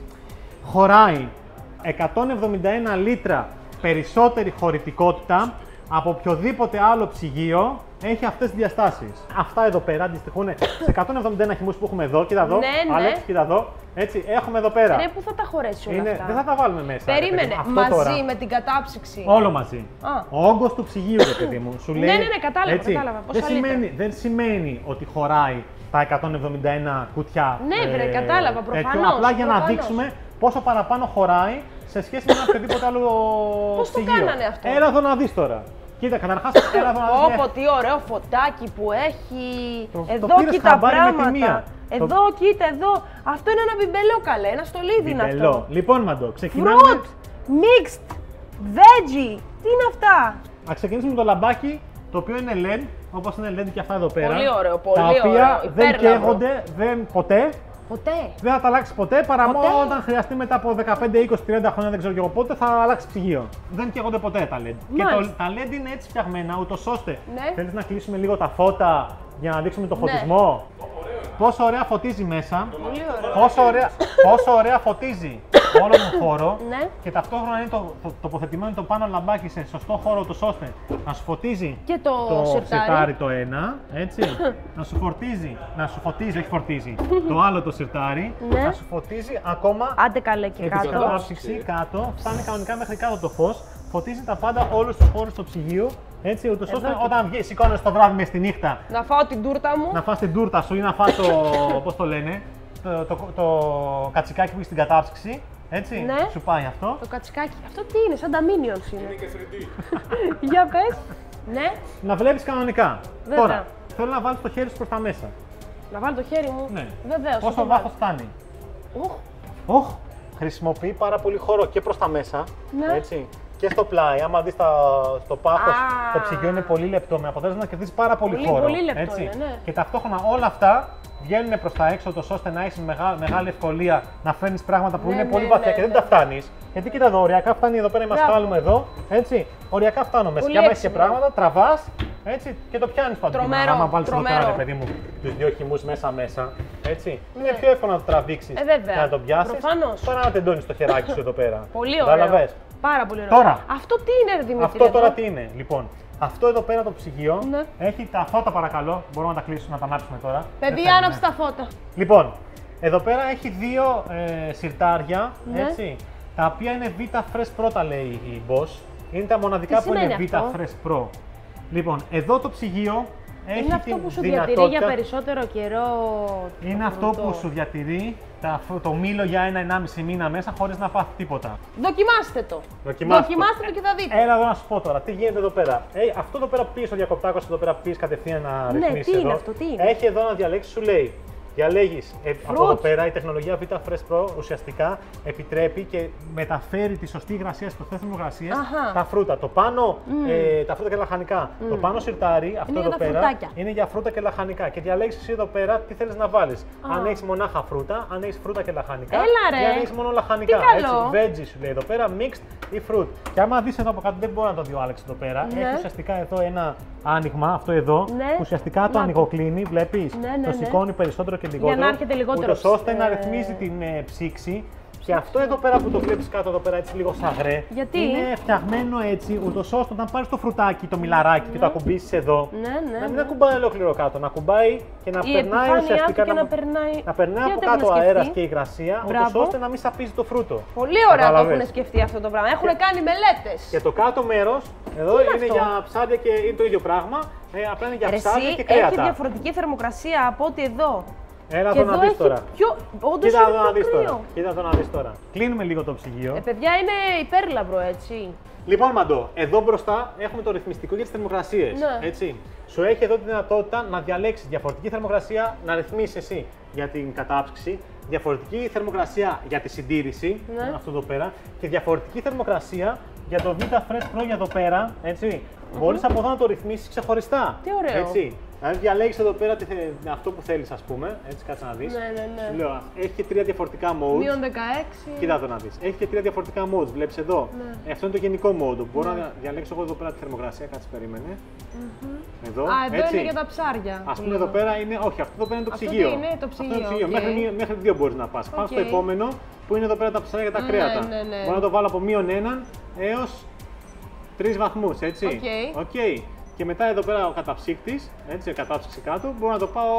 [SPEAKER 1] χωράει εκατόν εβδομήντα ένα λίτρα περισσότερη χωρητικότητα από οποιοδήποτε άλλο ψυγείο έχει αυτές τις διαστάσεις. Αυτά εδώ πέρα αντιστοιχούν σε εκατόν εβδομήντα ένα χυμούς που έχουμε εδώ. Κοίτα εδώ,
[SPEAKER 2] Ναι, ναι.
[SPEAKER 1] Άλεξ, κοίτα εδώ. Έτσι, έχουμε εδώ πέρα.
[SPEAKER 2] Ρε, πού θα τα χωρέσει όλα
[SPEAKER 1] Είναι,
[SPEAKER 2] αυτά.
[SPEAKER 1] δεν θα τα βάλουμε μέσα. ρε
[SPEAKER 2] Περίμενε,
[SPEAKER 1] παιδί μου. Αυτό
[SPEAKER 2] μαζί
[SPEAKER 1] τώρα.
[SPEAKER 2] με την κατάψυξη.
[SPEAKER 1] Όλο μαζί.
[SPEAKER 2] Α.
[SPEAKER 1] Ο όγκος του ψυγείου, ρε παιδί μου, σου λέει.
[SPEAKER 2] Ναι, ναι, ναι, κατάλαβα,
[SPEAKER 1] έτσι,
[SPEAKER 2] κατάλαβα.
[SPEAKER 1] Δεν
[SPEAKER 2] Πόσα
[SPEAKER 1] σημαίνει,
[SPEAKER 2] λίτρα.
[SPEAKER 1] δεν σημαίνει ότι χωράει τα εκατόν εβδομήντα ένα κουτιά.
[SPEAKER 2] Ναι, βρε, κατάλαβα,
[SPEAKER 1] τέτοιο,
[SPEAKER 2] προφανώς,
[SPEAKER 1] απλά για να
[SPEAKER 2] προφανώς.
[SPEAKER 1] δείξουμε πόσο παραπάνω χωράει σε σχέση με ένα οποιοδήποτε άλλο
[SPEAKER 2] Πώς το
[SPEAKER 1] ψυγείο.
[SPEAKER 2] κάνανε αυτό?
[SPEAKER 1] Έλα εδώ να δεις τώρα. Κοίτα, καταρχάς, έλα εδώ να δεις. μια-
[SPEAKER 2] Όπω τι ωραίο φωτάκι που έχει.
[SPEAKER 1] Το- το
[SPEAKER 2] εδώ
[SPEAKER 1] πήρες
[SPEAKER 2] κοίτα
[SPEAKER 1] χαμπάρι με τη
[SPEAKER 2] πράγματα.
[SPEAKER 1] μία.
[SPEAKER 2] Εδώ
[SPEAKER 1] Το-
[SPEAKER 2] κοίτα, εδώ. Αυτό είναι ένα μπιμπελό καλέ, ένα στολίδι είναι
[SPEAKER 1] Μπιμπελό.
[SPEAKER 2] αυτό.
[SPEAKER 1] Λοιπόν, Μαντό, ξεκινάμε.
[SPEAKER 2] Fruit, mixed, veggie. Τι είναι αυτά.
[SPEAKER 1] Να ξεκινήσουμε με το λαμπάκι, το οποίο είναι ελ ι ντι, όπως είναι ελ ι ντι και αυτά εδώ πέρα.
[SPEAKER 2] Πολύ ωραίο, πολύ
[SPEAKER 1] τα οποία
[SPEAKER 2] ωραίο,
[SPEAKER 1] δεν
[SPEAKER 2] υπέρλαμπρο.
[SPEAKER 1] καίγονται, δεν ποτέ.
[SPEAKER 2] Ποτέ.
[SPEAKER 1] Δεν θα τα αλλάξει ποτέ παρά
[SPEAKER 2] Ποτέ.
[SPEAKER 1] μόνο όταν χρειαστεί μετά από δεκαπέντε, είκοσι, τριάντα χρόνια, δεν ξέρω και εγώ πότε, θα αλλάξει ψυγείο. Δεν καίγονται ποτέ τα ελ ι ντι. Και το,
[SPEAKER 2] Μάλιστα.
[SPEAKER 1] τα ελ ι ντι είναι έτσι φτιαγμένα, ούτως ώστε.
[SPEAKER 2] Ναι.
[SPEAKER 1] Θέλεις να κλείσουμε λίγο τα φώτα για να δείξουμε το
[SPEAKER 2] Ναι.
[SPEAKER 1] φωτισμό. Πόσο ωραία φωτίζει μέσα.
[SPEAKER 2] Πολύ ωραίο.
[SPEAKER 1] Πόσο ωραία, πόσο ωραία φωτίζει όλο τον χώρο.
[SPEAKER 2] Ναι.
[SPEAKER 1] Και ταυτόχρονα είναι το, το, τοποθετημένο το πάνω λαμπάκι σε σωστό χώρο, ούτως ώστε να σου φωτίζει
[SPEAKER 2] Και το σιρτάρι.
[SPEAKER 1] το ένα, έτσι. να σου φορτίζει, να σου φωτίζει, όχι φορτίζει, το άλλο το σιρτάρι,
[SPEAKER 2] Ναι.
[SPEAKER 1] να σου φωτίζει ακόμα
[SPEAKER 2] Άντε καλέ και
[SPEAKER 1] επί της
[SPEAKER 2] κάτω.
[SPEAKER 1] κατάψυξη κάτω, φτάνει κανονικά μέχρι κάτω το φως, φωτίζει τα πάντα όλους τους χώρους του ψυγείου, έτσι, ούτως
[SPEAKER 2] Εδώ
[SPEAKER 1] ώστε
[SPEAKER 2] και-
[SPEAKER 1] όταν βγει, σηκώνεσαι το βράδυ μες τη νύχτα,
[SPEAKER 2] Να φάω την τούρτα μου.
[SPEAKER 1] να φας την τούρτα σου ή να φας το, πώς το λένε, το, το, το κατσικάκι που έχει στην κατάψυξη, έτσι,
[SPEAKER 2] Ναι.
[SPEAKER 1] σου πάει αυτό.
[SPEAKER 2] Το κατσικάκι. Αυτό τι είναι, σαν τα minions είναι.
[SPEAKER 3] Είναι και θρι ντι.
[SPEAKER 2] Για πες. Ναι.
[SPEAKER 1] Να βλέπεις κανονικά.
[SPEAKER 2] Βέβαια.
[SPEAKER 1] Τώρα, θέλω να βάλεις το χέρι σου προς τα μέσα.
[SPEAKER 2] Να βάλω το χέρι μου.
[SPEAKER 1] Ναι.
[SPEAKER 2] Βεβαίως. θα
[SPEAKER 1] Πόσο
[SPEAKER 2] το
[SPEAKER 1] βάθος
[SPEAKER 2] βάλω.
[SPEAKER 1] φτάνει.
[SPEAKER 2] Ουχ.
[SPEAKER 1] Οχ, χρησιμοποιεί πάρα πολύ χώρο και προς τα μέσα,
[SPEAKER 2] Ναι.
[SPEAKER 1] έτσι, και στο πλάι. Άμα δεις τα- στο πάχος,
[SPEAKER 2] Α.
[SPEAKER 1] το ψυγείο είναι πολύ λεπτό, με αποτέλεσμα να κερδίσεις πάρα πολύ,
[SPEAKER 2] Πολύ,
[SPEAKER 1] χώρο.
[SPEAKER 2] πολύ λεπτό
[SPEAKER 1] έτσι.
[SPEAKER 2] είναι, ναι.
[SPEAKER 1] Και ταυτόχρονα όλα αυτά βγαίνουν προς τα έξω, τόσο ώστε να έχεις μεγά- μεγάλη ευκολία να φέρνεις πράγματα που
[SPEAKER 2] Ναι,
[SPEAKER 1] είναι
[SPEAKER 2] ναι,
[SPEAKER 1] πολύ
[SPEAKER 2] ναι,
[SPEAKER 1] βαθιά
[SPEAKER 2] ναι,
[SPEAKER 1] και δεν
[SPEAKER 2] ναι.
[SPEAKER 1] τα φτάνεις. Γιατί κοίτα εδώ, οριακά φτάνει εδώ πέρα, είμαστε
[SPEAKER 2] Μπράβο.
[SPEAKER 1] βάλουμε εδώ, έτσι. Οριακά φτάνω μέσα.
[SPEAKER 2] Πολύ
[SPEAKER 1] Και άμα έχεις και
[SPEAKER 2] έξυπνο.
[SPEAKER 1] πράγματα, τραβάς, έτσι, και το πιάνεις παντού.
[SPEAKER 2] Τρομερό,
[SPEAKER 1] Άμα βάλεις εδώ πέρα,
[SPEAKER 2] τρομερό.
[SPEAKER 1] ρε παιδί μου, τους δύο χυμούς μέσα-μέσα, έτσι.
[SPEAKER 2] Ναι.
[SPEAKER 1] Είναι πιο εύκολο να το τραβήξεις
[SPEAKER 2] Ε, βέβαια.
[SPEAKER 1] και να το πιάσεις.
[SPEAKER 2] Προφανώς.
[SPEAKER 1] Τώρα να τεντώνεις το χεράκι σου εδώ πέρα.
[SPEAKER 2] Πολύ
[SPEAKER 1] Κατάλαβες?
[SPEAKER 2] ωραίο. Πάρα πολύ ωραίο.
[SPEAKER 1] Τώρα.
[SPEAKER 2] Αυτό τι είναι, ρε Δημήτρη.
[SPEAKER 1] Αυτό
[SPEAKER 2] εδώ?
[SPEAKER 1] τώρα τι είναι, λοιπόν. Αυτό εδώ πέρα το ψυγείο
[SPEAKER 2] Ναι.
[SPEAKER 1] έχει τα φώτα, παρακαλώ. Μπορούμε να τα κλείσουμε, να τα ανάψουμε τώρα. Δεν
[SPEAKER 2] Παιδί,
[SPEAKER 1] θέλει,
[SPEAKER 2] άναψε
[SPEAKER 1] ναι.
[SPEAKER 2] τα φώτα.
[SPEAKER 1] Λοιπόν, εδώ πέρα έχει δύο ε, σιρτάρια,
[SPEAKER 2] Ναι.
[SPEAKER 1] έτσι, τα οποία είναι Vita Fresh Pro, τα λέει η Bosch. Είναι τα μοναδικά
[SPEAKER 2] Τι
[SPEAKER 1] που είναι
[SPEAKER 2] σημαίνει
[SPEAKER 1] Vita
[SPEAKER 2] αυτό?
[SPEAKER 1] Fresh Pro. Λοιπόν, εδώ το ψυγείο έχει
[SPEAKER 2] Είναι αυτό
[SPEAKER 1] την
[SPEAKER 2] που σου
[SPEAKER 1] δυνατότητα...
[SPEAKER 2] διατηρεί για περισσότερο καιρό. το
[SPEAKER 1] Είναι αυτό
[SPEAKER 2] φρούτο.
[SPEAKER 1] που σου διατηρεί τα, το μήλο για ένα ενάμιση μήνα μέσα χωρίς να πάθει τίποτα.
[SPEAKER 2] Δοκιμάστε το.
[SPEAKER 1] Δοκιμάστε.
[SPEAKER 2] Δοκιμάστε το και θα δείτε.
[SPEAKER 1] Έλα εδώ να σου πω τώρα, τι γίνεται εδώ πέρα. Ε, αυτό εδώ πέρα που πήγες στο διακοπτάκος, εδώ πέρα που πήγες κατευθείαν να
[SPEAKER 2] Ναι,
[SPEAKER 1] ρυθμίσεις
[SPEAKER 2] τι είναι
[SPEAKER 1] εδώ,
[SPEAKER 2] αυτό, τι είναι?
[SPEAKER 1] έχει εδώ να διαλέξεις, σου λέει. Διαλέγεις ε, από εδώ
[SPEAKER 2] Fruit.
[SPEAKER 1] πέρα η τεχνολογία Vita Fresh Pro ουσιαστικά επιτρέπει και μεταφέρει τη σωστή υγρασία στο θέσιμο υγρασίας
[SPEAKER 2] Αχα.
[SPEAKER 1] τα φρούτα. Το πάνω, ε, τα φρούτα και λαχανικά. Το πάνω σιρτάρι, αυτό
[SPEAKER 2] για
[SPEAKER 1] εδώ
[SPEAKER 2] τα
[SPEAKER 1] πέρα,
[SPEAKER 2] φρουτάκια.
[SPEAKER 1] είναι για φρούτα και λαχανικά. Και διαλέγεις εσύ εδώ πέρα τι θέλεις να βάλεις.
[SPEAKER 2] Α.
[SPEAKER 1] Αν έχεις μονάχα φρούτα, αν έχεις φρούτα και λαχανικά,
[SPEAKER 2] Έλα, ρε.
[SPEAKER 1] ή αν έχεις μόνο λαχανικά.
[SPEAKER 2] Τι καλό.
[SPEAKER 1] Έτσι, veggie σου λέει εδώ πέρα, mixed ή fruit. Και άμα δεις εδώ από κάτω, δεν μπορεί να το δει ο Άλεξ εδώ πέρα.
[SPEAKER 2] Ναι.
[SPEAKER 1] Έχει ουσιαστικά εδώ ένα άνοιγμα, αυτό εδώ,
[SPEAKER 2] Ναι.
[SPEAKER 1] που ουσιαστικά το
[SPEAKER 2] Να το.
[SPEAKER 1] ανοιγοκλίνει, βλέπεις.
[SPEAKER 2] Ναι, ναι,
[SPEAKER 1] το
[SPEAKER 2] ναι.
[SPEAKER 1] σηκώνει περισσότερο και λιγότερο.
[SPEAKER 2] να έρχεται λιγότερο
[SPEAKER 1] ούτως ώστε
[SPEAKER 2] ψ-
[SPEAKER 1] να
[SPEAKER 2] ε,
[SPEAKER 1] ρυθμίζει την ε, ψήξη. Και αυτό εδώ πέρα που το βλέπεις κάτω εδώ πέρα έτσι λίγο σαγρέ,
[SPEAKER 2] Γιατί?
[SPEAKER 1] είναι φτιαγμένο έτσι, ούτως ώστε όταν πάρεις το φρουτάκι, το μιλαράκι και το ακουμπήσεις εδώ,
[SPEAKER 2] Ναι, ναι,
[SPEAKER 1] να μην
[SPEAKER 2] ναι.
[SPEAKER 1] ακουμπάει ολόκληρο κάτω, να ακουμπάει και να
[SPEAKER 2] Η
[SPEAKER 1] περνάει
[SPEAKER 2] επιφάνειά
[SPEAKER 1] ουσιαστικά
[SPEAKER 2] του και να περνάει.
[SPEAKER 1] να περνάει
[SPEAKER 2] Τι
[SPEAKER 1] από
[SPEAKER 2] το
[SPEAKER 1] κάτω
[SPEAKER 2] έχουν
[SPEAKER 1] αέρας
[SPEAKER 2] σκεφτεί?
[SPEAKER 1] και υγρασία, ούτως
[SPEAKER 2] Μπράβο.
[SPEAKER 1] ώστε να μην σαπίζει το φρούτο.
[SPEAKER 2] Πολύ ωραία το
[SPEAKER 1] Κατάλαβες?
[SPEAKER 2] έχουν σκεφτεί αυτό το πράγμα. Έχουν κάνει μελέτες.
[SPEAKER 1] Και το κάτω μέρος, εδώ
[SPEAKER 2] είναι
[SPEAKER 1] είναι
[SPEAKER 2] αυτό?
[SPEAKER 1] για ψάρια και είναι το ίδιο πράγμα. Ε, απλά είναι για
[SPEAKER 2] Ρε
[SPEAKER 1] ψάρια
[SPEAKER 2] εσύ,
[SPEAKER 1] και
[SPEAKER 2] έχει
[SPEAKER 1] κρέατα.
[SPEAKER 2] διαφορετική θερμοκρασία από ό,τι εδώ.
[SPEAKER 1] Έλα
[SPEAKER 2] Και
[SPEAKER 1] εδώ να
[SPEAKER 2] εδώ
[SPEAKER 1] δεις
[SPEAKER 2] έχει
[SPEAKER 1] τώρα.
[SPEAKER 2] πιο... Όντως
[SPEAKER 1] Κοίτα
[SPEAKER 2] είναι
[SPEAKER 1] εδώ να
[SPEAKER 2] πιο
[SPEAKER 1] δεις τώρα.
[SPEAKER 2] κρύο.
[SPEAKER 1] Κοίτα εδώ να δεις τώρα. Κλείνουμε λίγο το ψυγείο.
[SPEAKER 2] Ε, παιδιά, είναι υπέρλαμπρο, έτσι.
[SPEAKER 1] Λοιπόν, Μαντώ, εδώ μπροστά έχουμε το ρυθμιστικό για τις θερμοκρασίες.
[SPEAKER 2] Ναι.
[SPEAKER 1] Έτσι. Σου έχει εδώ τη δυνατότητα να διαλέξεις διαφορετική θερμοκρασία, να ρυθμίσεις εσύ για την κατάψυξη, διαφορετική θερμοκρασία για τη συντήρηση,
[SPEAKER 2] Ναι.
[SPEAKER 1] αυτό εδώ πέρα, και διαφορετική θερμοκρασία για το Vita Fresh Pro για εδώ πέρα. Έτσι. Μπορείς από εδώ να το ρυθμίσεις ξεχωριστά.
[SPEAKER 2] Τι ωραίο.
[SPEAKER 1] Έτσι. Δηλαδή διαλέγεις εδώ πέρα τι θε- αυτό που θέλεις, ας πούμε. Έτσι, κάτσε να δεις.
[SPEAKER 2] Ναι, ναι, ναι.
[SPEAKER 1] Σου λέω, έχει και τρία διαφορετικά modes.
[SPEAKER 2] Μείον δεκαέξι.
[SPEAKER 1] Κοίτα εδώ να δεις. Έχει και τρία διαφορετικά modes. Βλέπεις εδώ.
[SPEAKER 2] Ναι.
[SPEAKER 1] Αυτό είναι το γενικό mode. Μπορώ να διαλέξω εγώ εδώ πέρα τη θερμοκρασία. Κάτσε, περίμενε. Εδώ.
[SPEAKER 2] Α, εδώ
[SPEAKER 1] έτσι.
[SPEAKER 2] είναι για τα ψάρια.
[SPEAKER 1] Ας
[SPEAKER 2] που
[SPEAKER 1] πούμε εδώ
[SPEAKER 2] λέω.
[SPEAKER 1] πέρα είναι. Όχι, αυτό εδώ πέρα είναι το
[SPEAKER 2] Αυτό
[SPEAKER 1] ψυγείο.
[SPEAKER 2] τι είναι, το
[SPEAKER 1] Αυτό
[SPEAKER 2] ψυγείο, οκ.
[SPEAKER 1] Μέχρι, μία- μέχρι δύο μπορείς να πας. Πάμε στο
[SPEAKER 2] Οκ.
[SPEAKER 1] επόμενο που είναι εδώ πέρα τα ψάρια και τα
[SPEAKER 2] Ναι,
[SPEAKER 1] κρέατα.
[SPEAKER 2] ναι, ναι.
[SPEAKER 1] Μπορώ να το βάλω από μείον έναν έως τρεις βαθμούς. Έτσι.
[SPEAKER 2] Οκ.
[SPEAKER 1] Οκ. Και μετά εδώ πέρα ο καταψύκτης, έτσι, η κατάψυξη κάτω, μπορώ να το πάω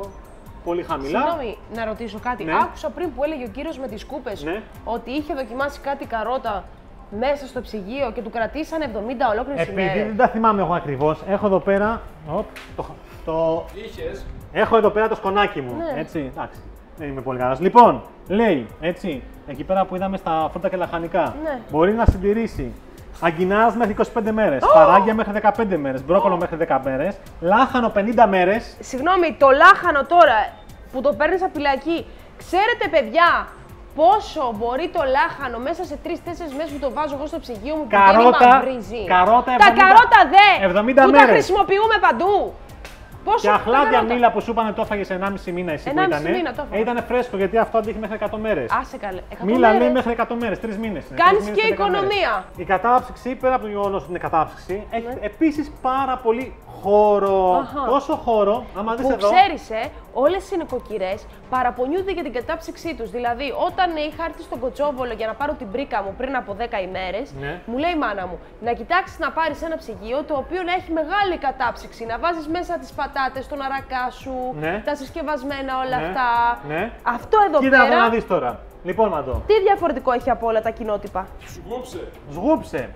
[SPEAKER 1] πολύ χαμηλά.
[SPEAKER 2] Συγγνώμη, να ρωτήσω κάτι.
[SPEAKER 1] Ναι.
[SPEAKER 2] Άκουσα πριν που έλεγε ο κύριος με τις σκούπες
[SPEAKER 1] Ναι.
[SPEAKER 2] ότι είχε δοκιμάσει κάτι καρότα μέσα στο ψυγείο και του κρατήσαν εβδομήντα ολόκληρες
[SPEAKER 1] Επειδή
[SPEAKER 2] ημέρες.
[SPEAKER 1] δεν τα θυμάμαι εγώ ακριβώς, έχω εδώ πέρα. Οπ, το, το,
[SPEAKER 4] Είχες.
[SPEAKER 1] έχω εδώ πέρα το σκονάκι μου.
[SPEAKER 2] Ναι.
[SPEAKER 1] Έτσι, εντάξει. Δεν είμαι πολύ καλός. Λοιπόν, λέει, έτσι, εκεί πέρα που είδαμε στα φρούτα και λαχανικά,
[SPEAKER 2] Ναι.
[SPEAKER 1] μπορεί να συντηρήσει αγκινάς μέχρι είκοσι πέντε μέρες, σπαράγγια μέχρι δεκαπέντε μέρες, μπρόκολο μέχρι δέκα μέρες, λάχανο πενήντα μέρες.
[SPEAKER 2] Συγγνώμη, το λάχανο τώρα που το παίρνεις από φυλακή, ξέρετε παιδιά πόσο μπορεί το λάχανο μέσα σε τρεις τέσσερις μέρες που το βάζω εγώ στο ψυγείο μου που
[SPEAKER 1] Καρότα,
[SPEAKER 2] δεν μαυρίζει.
[SPEAKER 1] καρότα
[SPEAKER 2] Τα
[SPEAKER 1] εβδομήντα
[SPEAKER 2] καρότα δε,
[SPEAKER 1] εβδομήντα
[SPEAKER 2] που τα
[SPEAKER 1] μέρες.
[SPEAKER 2] χρησιμοποιούμε παντού. Πόσο
[SPEAKER 1] Και αχλάδια
[SPEAKER 2] καρότα?
[SPEAKER 1] μήλα που σου είπανε το έφαγες ενάμιση μήνα εσύ που
[SPEAKER 2] ενάμιση
[SPEAKER 1] ήτανε.
[SPEAKER 2] μήνα το έφαγα.
[SPEAKER 1] Ήταν φρέσκο γιατί αυτό αντέχει μέχρι εκατό μέρες.
[SPEAKER 2] Άσε καλέ. εκατό
[SPEAKER 1] Μήλα λέει
[SPEAKER 2] μέρες.
[SPEAKER 1] μέχρι εκατό μέρες, τρεις μήνες. είναι.
[SPEAKER 2] Κάνεις
[SPEAKER 1] Τρεις μήνες
[SPEAKER 2] και
[SPEAKER 1] δέκα μέρες.
[SPEAKER 2] οικονομία.
[SPEAKER 1] Η κατάψυξη, πέρα από το γεγονός ότι είναι κατάψυξη, έχει
[SPEAKER 2] Ναι.
[SPEAKER 1] επίσης πάρα πολύ χώρο.
[SPEAKER 2] Αχα.
[SPEAKER 1] Τόσο χώρο, άμα δεις
[SPEAKER 2] Που
[SPEAKER 1] εδώ.
[SPEAKER 2] ξέρεις, ε, όλες οι νοικοκυρές παραπονιούνται για την κατάψυξή τους. Δηλαδή, όταν είχα έρθει στον Κοτσόβολο για να πάρω την πρίκα μου πριν από δέκα ημέρες,
[SPEAKER 1] Ναι.
[SPEAKER 2] μου λέει η μάνα μου να κοιτάξεις να πάρεις ένα ψυγείο το οποίο να έχει μεγάλη κατάψυξη. Να βάζεις μέσα τις πατάτες, τον αρακά σου,
[SPEAKER 1] Ναι.
[SPEAKER 2] τα συσκευασμένα όλα
[SPEAKER 1] Ναι.
[SPEAKER 2] αυτά.
[SPEAKER 1] Ναι.
[SPEAKER 2] Αυτό εδώ
[SPEAKER 1] Κοίτα εδώ
[SPEAKER 2] πέρα,
[SPEAKER 1] να δεις τώρα. Λοιπόν, Μαντώ,
[SPEAKER 2] τι διαφορετικό έχει από όλα τα κοινότυπα.
[SPEAKER 4] Σγούψε.
[SPEAKER 1] σγούψε.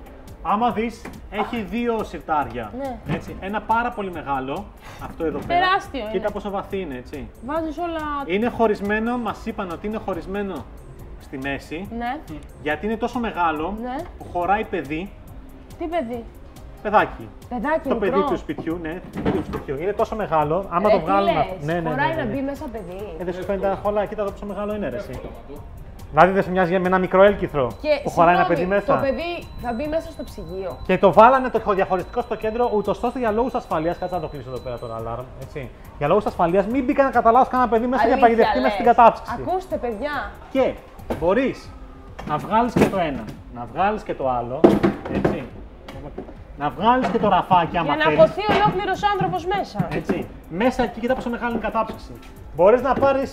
[SPEAKER 1] Άμα δεις, έχει δύο σιρτάρια.
[SPEAKER 2] Ναι.
[SPEAKER 1] Έτσι. Ένα πάρα πολύ μεγάλο, αυτό εδώ πέρα.
[SPEAKER 2] Τεράστιο είναι.
[SPEAKER 1] Κοίτα πόσο βαθύ είναι, έτσι.
[SPEAKER 2] Βάζεις όλα.
[SPEAKER 1] Είναι χωρισμένο, μας είπαν ότι είναι χωρισμένο στη μέση,
[SPEAKER 2] Ναι.
[SPEAKER 1] γιατί είναι τόσο μεγάλο
[SPEAKER 2] Ναι.
[SPEAKER 1] που χωράει παιδί,
[SPEAKER 2] Τι παιδί.
[SPEAKER 1] παιδάκι.
[SPEAKER 2] Παιδάκι
[SPEAKER 1] Το
[SPEAKER 2] μικρό.
[SPEAKER 1] παιδί του σπιτιού, ναι, το παιδί του σπιτιού. Είναι τόσο μεγάλο, άμα
[SPEAKER 2] Ρε,
[SPEAKER 1] το
[SPEAKER 2] τι
[SPEAKER 1] βγάλουμε.
[SPEAKER 2] λες,
[SPEAKER 1] Ναι, ναι, ναι,
[SPEAKER 2] χωράει
[SPEAKER 1] ναι,
[SPEAKER 2] να
[SPEAKER 1] ναι.
[SPEAKER 2] μπει μέσα παιδί.
[SPEAKER 1] Ε, δεν σου φαίνεται να χωράει, κοίτα εδώ πόσο μεγάλο είναι, ρε, εσύ. Δηλαδή δεν σου μοιάζει με ένα μικρό έλκυθρο
[SPEAKER 2] Και
[SPEAKER 1] που χωράει ένα παιδί
[SPEAKER 2] συγγνώμη,
[SPEAKER 1] μέσα.
[SPEAKER 2] το παιδί θα μπει μέσα στο ψυγείο.
[SPEAKER 1] Και το βάλανε το διαχωριστικό στο κέντρο, ούτω ώστε για λόγου ασφαλεία. Κάτσε να το κλείσω εδώ πέρα το αλάρμ. Έτσι. Για λόγου ασφαλεία, μην μπήκαν κατά λάθο κανένα παιδί μέσα για
[SPEAKER 2] Αλήθεια
[SPEAKER 1] παγιδευτεί μέσα
[SPEAKER 2] λες.
[SPEAKER 1] στην κατάψυξη.
[SPEAKER 2] Ακούστε, παιδιά.
[SPEAKER 1] Και μπορεί να βγάλει και το ένα, να βγάλει και το άλλο. Έτσι. Να βγάλει και το ραφάκι άμα
[SPEAKER 2] Για να
[SPEAKER 1] θέλεις.
[SPEAKER 2] αποθεί ολόκληρο άνθρωπο μέσα.
[SPEAKER 1] Έτσι. Μέσα εκεί, κοίτα πόσο μεγάλη είναι η κατάψυξη. Μπορεί να πάρει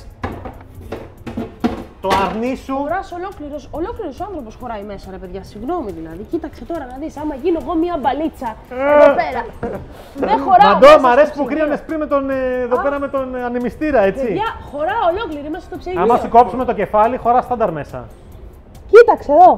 [SPEAKER 1] το αρνί σου.
[SPEAKER 2] Χωρά ολόκληρο ολόκληρος άνθρωπο χωράει μέσα, ρε παιδιά. Συγγνώμη δηλαδή. Κοίταξε τώρα να δει, άμα γίνω εγώ μία μπαλίτσα εδώ πέρα. Δεν χωράω.
[SPEAKER 1] Μαντώ,
[SPEAKER 2] μέσα
[SPEAKER 1] μ'
[SPEAKER 2] στο
[SPEAKER 1] αρέσει που
[SPEAKER 2] ψυγείο.
[SPEAKER 1] κρύωνε πριν με τον, ε, εδώ
[SPEAKER 2] Α.
[SPEAKER 1] πέρα με τον ε, ανεμιστήρα, έτσι.
[SPEAKER 2] Παιδιά, χωράω ολόκληρη μέσα στο ψυγείο.
[SPEAKER 1] Άμα σου κόψουμε το κεφάλι, χωρά στάνταρ μέσα.
[SPEAKER 2] Κοίταξε εδώ.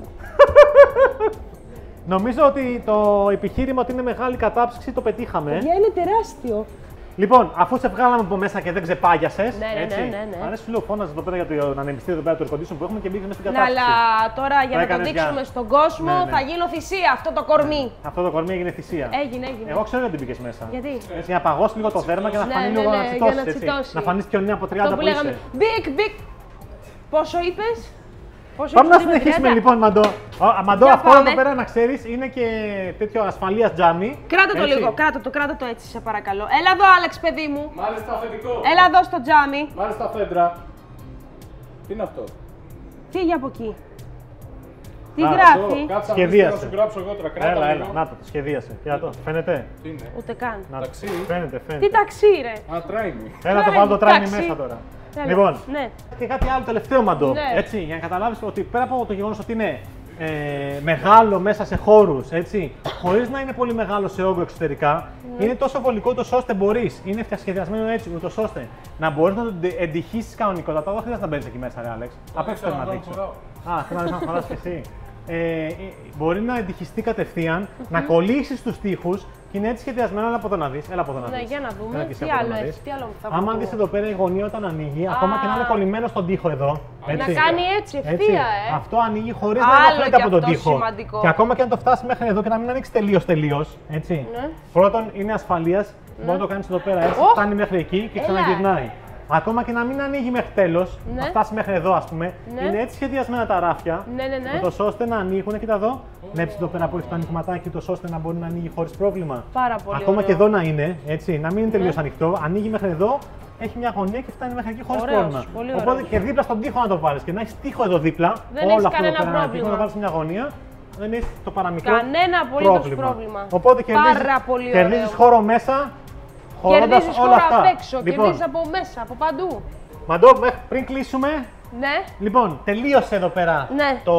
[SPEAKER 1] Νομίζω ότι το επιχείρημα ότι είναι μεγάλη κατάψυξη το πετύχαμε.
[SPEAKER 2] Παιδιά, είναι τεράστιο.
[SPEAKER 1] Λοιπόν, αφού σε βγάλαμε από μέσα και δεν ξεπάγιασε.
[SPEAKER 2] Ναι, ναι, ναι, ναι, ναι.
[SPEAKER 1] Μ' αρέσει, σου λέω, φώναζε εδώ πέρα για το ανεμιστήριο εδώ πέρα του air condition που έχουμε και μπήκαμε στην
[SPEAKER 2] Ναι,
[SPEAKER 1] κατάψυξη.
[SPEAKER 2] αλλά τώρα για
[SPEAKER 1] Το
[SPEAKER 2] να το
[SPEAKER 1] έκανες
[SPEAKER 2] δείξουμε
[SPEAKER 1] για-
[SPEAKER 2] στον κόσμο
[SPEAKER 1] Ναι, ναι.
[SPEAKER 2] θα γίνω θυσία αυτό το κορμί.
[SPEAKER 1] Αυτό το κορμί έγινε θυσία.
[SPEAKER 2] Έγινε, έγινε.
[SPEAKER 1] Εγώ ξέρω γιατί μπήκε μέσα.
[SPEAKER 2] Γιατί?
[SPEAKER 1] Έτσι, για να παγώσει λίγο το δέρμα και να
[SPEAKER 2] Ναι,
[SPEAKER 1] φανεί
[SPEAKER 2] ναι,
[SPEAKER 1] λίγο
[SPEAKER 2] ναι,
[SPEAKER 1] να
[SPEAKER 2] για
[SPEAKER 1] τσιτώσει.
[SPEAKER 2] να
[SPEAKER 1] έτσι.
[SPEAKER 2] τσιτώσει.
[SPEAKER 1] Να φανεί πιο νέα από τριάντα
[SPEAKER 2] Αυτό
[SPEAKER 1] που,
[SPEAKER 2] που λέγαμε.
[SPEAKER 1] είσαι.
[SPEAKER 2] Big, big. Πόσο είπες? Πόσο
[SPEAKER 1] Πάμε να
[SPEAKER 2] είπες,
[SPEAKER 1] συνεχίσουμε
[SPEAKER 2] τριάντα?
[SPEAKER 1] λοιπόν, Μαντώ. Α, Μαντώ,
[SPEAKER 2] Για
[SPEAKER 1] αυτό
[SPEAKER 2] πάμε.
[SPEAKER 1] εδώ πέρα να ξέρει είναι και τέτοιο ασφαλεία τζάμι.
[SPEAKER 2] Κράτα το
[SPEAKER 1] έτσι.
[SPEAKER 2] λίγο, κράτα το, κράτα το έτσι, σε παρακαλώ. Έλα εδώ, Άλεξ, παιδί μου.
[SPEAKER 4] Μάλιστα αφεντικό.
[SPEAKER 2] Έλα εδώ στο τζάμι.
[SPEAKER 4] Μάλιστα φέντρα. Τι είναι αυτό.
[SPEAKER 2] Φύγε από εκεί. Τι
[SPEAKER 1] Α,
[SPEAKER 2] γράφει?
[SPEAKER 4] Αυτό, κάτσε να
[SPEAKER 1] Σχεδίασε.
[SPEAKER 4] να σου γράψω εγώ τώρα. Κράτα
[SPEAKER 1] Έλα,
[SPEAKER 4] λίγο.
[SPEAKER 1] έλα, να το, το σχεδίασε. Κοίτα το, φαίνεται.
[SPEAKER 4] Τι είναι.
[SPEAKER 2] Ούτε καν.
[SPEAKER 1] Να το.
[SPEAKER 4] Ταξί.
[SPEAKER 1] Φαίνεται,
[SPEAKER 2] Τι
[SPEAKER 1] φαίνεται.
[SPEAKER 2] ταξί, ρε.
[SPEAKER 4] Α, τράιμι.
[SPEAKER 1] Έλα το
[SPEAKER 2] Τράγει,
[SPEAKER 1] βάλω το τράμι
[SPEAKER 2] τάξη.
[SPEAKER 1] μέσα τώρα.
[SPEAKER 2] Έλα.
[SPEAKER 1] Λοιπόν,
[SPEAKER 2] Ναι.
[SPEAKER 1] και κάτι άλλο τελευταίο, Μαντώ.
[SPEAKER 2] Ναι.
[SPEAKER 1] Έτσι, για να καταλάβεις ότι πέρα από το γεγονός ότι είναι ε, μεγάλο μέσα σε χώρους, έτσι, χωρίς να είναι πολύ μεγάλο σε όγκο εξωτερικά,
[SPEAKER 2] Ναι.
[SPEAKER 1] είναι τόσο βολικό τόσο ώστε μπορείς, είναι σχεδιασμένο έτσι, ούτως ώστε να μπορείς να το εντυχήσεις κανονικότατα. Δεν χρειάζεται να μπαίνεις εκεί μέσα, ρε Άλεξ. Απ' έξω θέλω να
[SPEAKER 4] θέλω να
[SPEAKER 1] δείξω.
[SPEAKER 4] φοράω.
[SPEAKER 1] Α, θέλω να δεις να φοράς και εσύ. Ε, ε, μπορεί να εντυχιστεί κατευθείαν, να κολλήσεις τους τοίχους Και είναι έτσι σχεδιασμένο, αλλά από εδώ να δεις. Έλα από εδώ να
[SPEAKER 2] Ναι,
[SPEAKER 1] δεις.
[SPEAKER 2] για να δούμε.
[SPEAKER 1] Έλα και εσύ
[SPEAKER 2] Τι
[SPEAKER 1] από εδώ
[SPEAKER 2] άλλο
[SPEAKER 1] να
[SPEAKER 2] έχει,
[SPEAKER 1] δεις.
[SPEAKER 2] τι άλλο θα
[SPEAKER 1] Άμα
[SPEAKER 2] πω.
[SPEAKER 1] δεις εδώ πέρα η γωνία όταν ανοίγει,
[SPEAKER 2] Α.
[SPEAKER 1] ακόμα και να είναι κολλημένο στον τοίχο εδώ. Έτσι.
[SPEAKER 2] Να κάνει έτσι ευθεία, ε.
[SPEAKER 1] Αυτό ανοίγει χωρίς να
[SPEAKER 2] Άλλο
[SPEAKER 1] ενοχλείται
[SPEAKER 2] και
[SPEAKER 1] από τον
[SPEAKER 2] αυτό
[SPEAKER 1] τοίχο.
[SPEAKER 2] σημαντικό.
[SPEAKER 1] Και ακόμα και αν το φτάσει μέχρι εδώ και να μην ανοίξει τελείως τελείως. Έτσι.
[SPEAKER 2] Ναι.
[SPEAKER 1] Πρώτον είναι ασφαλείας. Μπορεί να το κάνεις εδώ πέρα έτσι.
[SPEAKER 2] Οχ.
[SPEAKER 1] Φτάνει μέχρι εκεί και
[SPEAKER 2] Έλα.
[SPEAKER 1] ξαναγυρνάει. Ακόμα και να μην ανοίγει μέχρι τέλος,
[SPEAKER 2] Ναι.
[SPEAKER 1] να φτάσει μέχρι εδώ ας πούμε,
[SPEAKER 2] Ναι.
[SPEAKER 1] είναι έτσι σχεδιασμένα τα ράφια,
[SPEAKER 2] Ναι, ναι, ναι.
[SPEAKER 1] ούτως ώστε να ανοίγουν, κοίτα εδώ, βλέπεις εδώ πέρα που έχει το ανοιγματάκι, ούτως ώστε να μπορεί να ανοίγει χωρίς πρόβλημα.
[SPEAKER 2] Πάρα πολύ
[SPEAKER 1] Ακόμα
[SPEAKER 2] ωραίο.
[SPEAKER 1] και εδώ να είναι, έτσι, να μην είναι τελείως
[SPEAKER 2] Ναι.
[SPEAKER 1] ανοιχτό, ανοίγει μέχρι εδώ, έχει μια γωνία και φτάνει μέχρι εκεί χωρίς
[SPEAKER 2] Ωραίος,
[SPEAKER 1] πρόβλημα.
[SPEAKER 2] πολύ
[SPEAKER 1] Οπότε
[SPEAKER 2] ωραίος.
[SPEAKER 1] και δίπλα στον τοίχο να το βάλεις και να έχει τοίχο εδώ δίπλα,
[SPEAKER 2] Δεν
[SPEAKER 1] όλο
[SPEAKER 2] έχεις
[SPEAKER 1] αυτό εδώ
[SPEAKER 2] κανένα
[SPEAKER 1] πέρα ένα
[SPEAKER 2] πρόβλημα.
[SPEAKER 1] τοίχο, να βάλεις μια γωνία, δεν έχει το παραμικρό
[SPEAKER 2] Κανένα απολύτως πρόβλημα.
[SPEAKER 1] Οπότε κερδίζεις,
[SPEAKER 2] Πάρα πολύ
[SPEAKER 1] κερδίζεις
[SPEAKER 2] ωραίο.
[SPEAKER 1] χώρο μέσα, χωρώντας
[SPEAKER 2] Κερδίζεις
[SPEAKER 1] όλα
[SPEAKER 2] χώρο
[SPEAKER 1] αυτά.
[SPEAKER 2] απ' έξω,
[SPEAKER 1] Λοιπόν,
[SPEAKER 2] κερδίζεις από μέσα, από παντού.
[SPEAKER 1] Μαντώ, μέχρι- πριν κλείσουμε,
[SPEAKER 2] Ναι.
[SPEAKER 1] λοιπόν, τελείωσε εδώ πέρα
[SPEAKER 2] Ναι.
[SPEAKER 1] το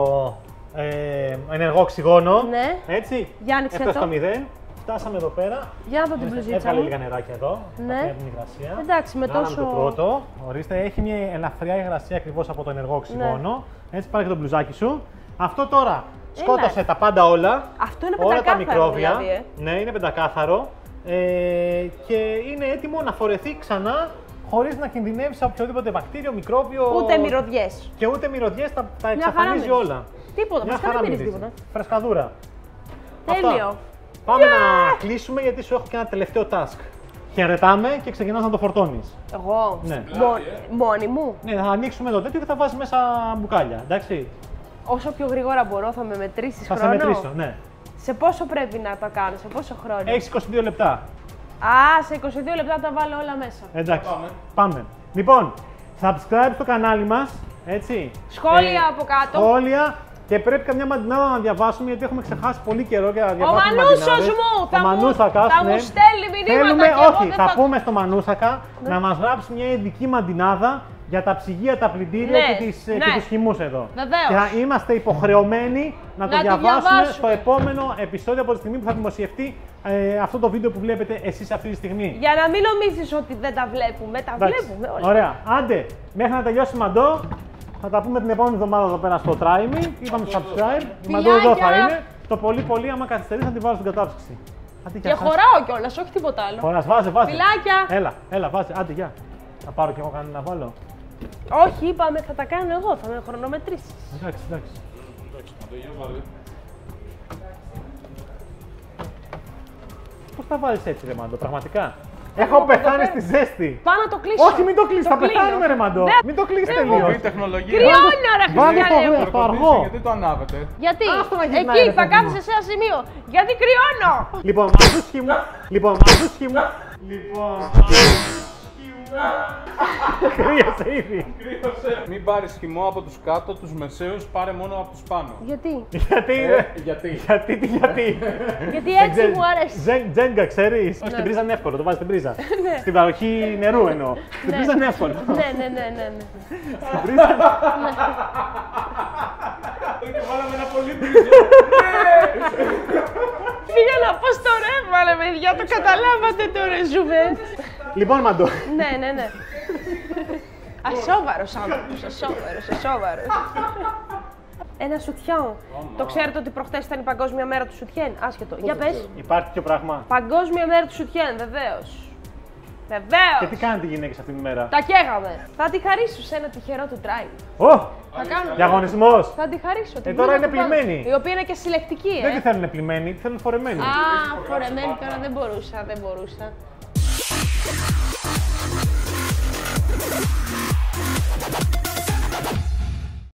[SPEAKER 1] ε, ενεργό οξυγόνο.
[SPEAKER 2] Ναι.
[SPEAKER 1] Έτσι.
[SPEAKER 2] Για άνοιξε
[SPEAKER 1] Έφτασε
[SPEAKER 2] το.
[SPEAKER 1] στο μηδέν. Φτάσαμε εδώ πέρα.
[SPEAKER 2] Για να δω την πλουζίτσα
[SPEAKER 1] Έβγαλε
[SPEAKER 2] μου.
[SPEAKER 1] λίγα νεράκια εδώ.
[SPEAKER 2] Ναι.
[SPEAKER 1] θα φέρει την υγρασία.
[SPEAKER 2] Εντάξει, με
[SPEAKER 1] Κάναμε
[SPEAKER 2] τόσο-
[SPEAKER 1] το πρώτο. Ορίστε, έχει μια ελαφριά υγρασία ακριβώς από το ενεργό οξυγόνο. Έτσι, πάρε και το μπλουζάκι σου. Αυτό τώρα σκότωσε
[SPEAKER 2] Έλα.
[SPEAKER 1] τα πάντα όλα.
[SPEAKER 2] Αυτό είναι
[SPEAKER 1] όλα τα
[SPEAKER 2] πεντακάθαρο,
[SPEAKER 1] μικρόβια.
[SPEAKER 2] δηλαδή, ε.
[SPEAKER 1] Ναι, είναι πεντακάθαρο. Ε, και είναι έτοιμο να φορεθεί ξανά χωρίς να κινδυνεύσει από οποιοδήποτε βακτήριο, μικρόβιο.
[SPEAKER 2] Ούτε μυρωδιές.
[SPEAKER 1] Και ούτε μυρωδιές, τα, τα
[SPEAKER 2] χαρά
[SPEAKER 1] εξαφανίζει
[SPEAKER 2] μυρίζει.
[SPEAKER 1] όλα.
[SPEAKER 2] Τίποτα,
[SPEAKER 1] Μια
[SPEAKER 2] φυσικά
[SPEAKER 1] χαρά
[SPEAKER 2] δεν μυρίζει
[SPEAKER 1] μυρίζει.
[SPEAKER 2] τίποτα.
[SPEAKER 1] Φρεσκαδούρα.
[SPEAKER 2] Τέλειο.
[SPEAKER 1] Αυτά. Πάμε να κλείσουμε γιατί σου έχω και ένα τελευταίο task. Χαιρετάμε και ξεκινάς να το φορτώνεις.
[SPEAKER 2] Εγώ.
[SPEAKER 1] Ναι.
[SPEAKER 2] Μο- Μόνη μου.
[SPEAKER 1] Ναι, θα ανοίξουμε το τέτοιο και θα βάζεις μέσα μπουκάλια, εντάξει.
[SPEAKER 2] Όσο πιο γρήγορα μπορώ θα με μετρήσεις
[SPEAKER 1] Θα σε
[SPEAKER 2] χρόνο.
[SPEAKER 1] μετρήσω, ναι.
[SPEAKER 2] Σε πόσο πρέπει να το κάνω, σε πόσο χρόνο.
[SPEAKER 1] Έχεις είκοσι δύο λεπτά.
[SPEAKER 2] Α, σε είκοσι δύο λεπτά τα βάλω όλα μέσα.
[SPEAKER 1] Εντάξει.
[SPEAKER 4] Πάμε.
[SPEAKER 1] Πάμε. Λοιπόν, subscribe στο κανάλι μας, έτσι.
[SPEAKER 2] Σχόλια από κάτω.
[SPEAKER 1] Σχόλια και πρέπει καμιά μαντινάδα να διαβάσουμε γιατί έχουμε ξεχάσει πολύ καιρό για να διαβάσουμε
[SPEAKER 2] Μανούσος
[SPEAKER 1] μαντινάδες.
[SPEAKER 2] μου θα
[SPEAKER 1] Ο
[SPEAKER 2] μου-
[SPEAKER 1] Μανούσακας,
[SPEAKER 2] θα
[SPEAKER 1] ναι.
[SPEAKER 2] μου στέλνει μηνύματα
[SPEAKER 1] Θέλουμε,
[SPEAKER 2] και εγώ
[SPEAKER 1] όχι,
[SPEAKER 2] δεν
[SPEAKER 1] θα
[SPEAKER 2] θα-
[SPEAKER 1] πούμε στο Μανούσακα να μας γράψει μια ειδική μαντινάδα για τα ψυγεία, τα πλυντήρια
[SPEAKER 2] Ναι,
[SPEAKER 1] και, τις,
[SPEAKER 2] ναι.
[SPEAKER 1] και τους χυμούς εδώ.
[SPEAKER 2] Βεβαίως.
[SPEAKER 1] Και θα είμαστε υποχρεωμένοι να το
[SPEAKER 2] Να τη
[SPEAKER 1] διαβάσουμε
[SPEAKER 2] διαβάσουμε.
[SPEAKER 1] στο επόμενο επεισόδιο από τη στιγμή που θα δημοσιευτεί ε, αυτό το βίντεο που βλέπετε εσείς αυτή τη στιγμή.
[SPEAKER 2] Για να μην νομίζεις ότι δεν τα βλέπουμε, τα
[SPEAKER 1] Εντάξει.
[SPEAKER 2] βλέπουμε όλα.
[SPEAKER 1] Ωραία. Άντε, μέχρι να τελειώσει η Μαντό, θα τα πούμε την επόμενη εβδομάδα εδώ πέρα στο Try Me. Είπαμε subscribe. Η Μαντό εδώ θα
[SPEAKER 2] Φιλάκια.
[SPEAKER 1] είναι. Το πολύ πολύ, άμα καθυστερήσει, θα την βάλω στην κατάψυξη. Άντε,
[SPEAKER 2] Και
[SPEAKER 1] γεια σας.
[SPEAKER 2] χωράω κιόλας, όχι τίποτα άλλο.
[SPEAKER 1] Χωράς, βάζε, βάζε.
[SPEAKER 2] Φιλάκια.
[SPEAKER 1] Έλα, έλα, βάζε. Άντε, γεια. Θα πάρω κι εγώ κανένα να βάλω.
[SPEAKER 2] Όχι, είπαμε θα τα κάνω εγώ, θα με χρονομετρήσεις.
[SPEAKER 1] Εντάξει, εντάξει.
[SPEAKER 4] Εντάξει, να το για βάλε.
[SPEAKER 1] Πώς θα βάλεις έτσι, ρε Μαντό, πραγματικά. Έχω πεθάνει στη ζέστη.
[SPEAKER 2] Πάω να το κλείσω.
[SPEAKER 1] Όχι, μην το κλείσεις, θα
[SPEAKER 2] κλείνω.
[SPEAKER 1] πεθάνουμε, ρε Μαντό.
[SPEAKER 2] Δεν-
[SPEAKER 1] Μην το κλείσεις
[SPEAKER 2] δεν
[SPEAKER 1] τελείως.
[SPEAKER 4] Φοβή τεχνολογία.
[SPEAKER 2] Κρυώνω ρε
[SPEAKER 1] Βάλε το
[SPEAKER 2] Χριστιανέ μου.
[SPEAKER 1] βρε.
[SPEAKER 4] Προκοπήσει,
[SPEAKER 1] αργό.
[SPEAKER 4] Γιατί το ανάβετε.
[SPEAKER 2] Γιατί,
[SPEAKER 1] Άστο να γυρνάει,
[SPEAKER 2] εκεί
[SPEAKER 1] ρε
[SPEAKER 2] θα
[SPEAKER 1] παιδί
[SPEAKER 2] κάθεσαι
[SPEAKER 1] μου.
[SPEAKER 2] σε ένα σημείο. Γιατί κρυώνω.
[SPEAKER 1] Λοιπόν, μαζούς χυμού. Λοιπόν, μαζούς χυμού. Λοιπόν, κρύωσε ήδη.
[SPEAKER 4] Μην πάρει χυμό από του κάτω, του μεσαίου, πάρε μόνο από του πάνω.
[SPEAKER 2] Γιατί,
[SPEAKER 1] Γιατί,
[SPEAKER 4] Ε,
[SPEAKER 1] ρε.
[SPEAKER 4] γιατί.
[SPEAKER 1] Γιατί, τι, γιατί.
[SPEAKER 2] γιατί
[SPEAKER 1] Δεν
[SPEAKER 2] έτσι
[SPEAKER 1] ξέρεις.
[SPEAKER 2] μου αρέσει.
[SPEAKER 1] Τζεν- Τζέγκα, ξέρεις. Όχι, στην πρίζα είναι εύκολο, το βάζεις στην πρίζα. Στην παροχή νερού εννοώ. Στην
[SPEAKER 2] Ναι.
[SPEAKER 1] πρίζα είναι εύκολο.
[SPEAKER 2] Ναι, ναι, ναι, ναι, ναι.
[SPEAKER 1] Στην πρίζα.
[SPEAKER 4] Και βάλαμε ένα πολύ πίσω.
[SPEAKER 2] Πήγα να πω στο ρεύμα, παιδιά, το καταλάβατε το ρεζούβε.
[SPEAKER 1] Λοιπόν, Μαντώ.
[SPEAKER 2] Ναι, ναι, ναι. Ασόβαρος άνθρωπος, ασόβαρος, ασόβαρος. Ένα σουτιάν. Το ξέρετε ότι προχτές ήταν η Παγκόσμια Μέρα του Σουτιέν. Άσχετο. Για πες.
[SPEAKER 1] Υπάρχει τέτοιο πράγμα.
[SPEAKER 2] Παγκόσμια Μέρα του Σουτιέν, βεβαίως.
[SPEAKER 1] Και
[SPEAKER 2] Βεβαίως.
[SPEAKER 1] τι κάνετε οι γυναίκες αυτή τη μέρα.
[SPEAKER 2] Τα καίγαμε. Θα τη χαρίσω σε ένα τυχερό του τράι.
[SPEAKER 1] Ω,
[SPEAKER 2] Θα κάνω.
[SPEAKER 1] διαγωνισμός.
[SPEAKER 2] Θα τη χαρίσω. την
[SPEAKER 1] τώρα
[SPEAKER 2] πίνα
[SPEAKER 1] είναι
[SPEAKER 2] του πάνω.
[SPEAKER 1] πλημμένη.
[SPEAKER 2] Η οποία είναι και συλλεκτική,
[SPEAKER 1] Δεν
[SPEAKER 2] ε.
[SPEAKER 1] τη θέλουν πλημμένη, τη θέλουν φορεμένη.
[SPEAKER 2] Α, φορεμένη τώρα δεν μπορούσα, δεν μπορούσα.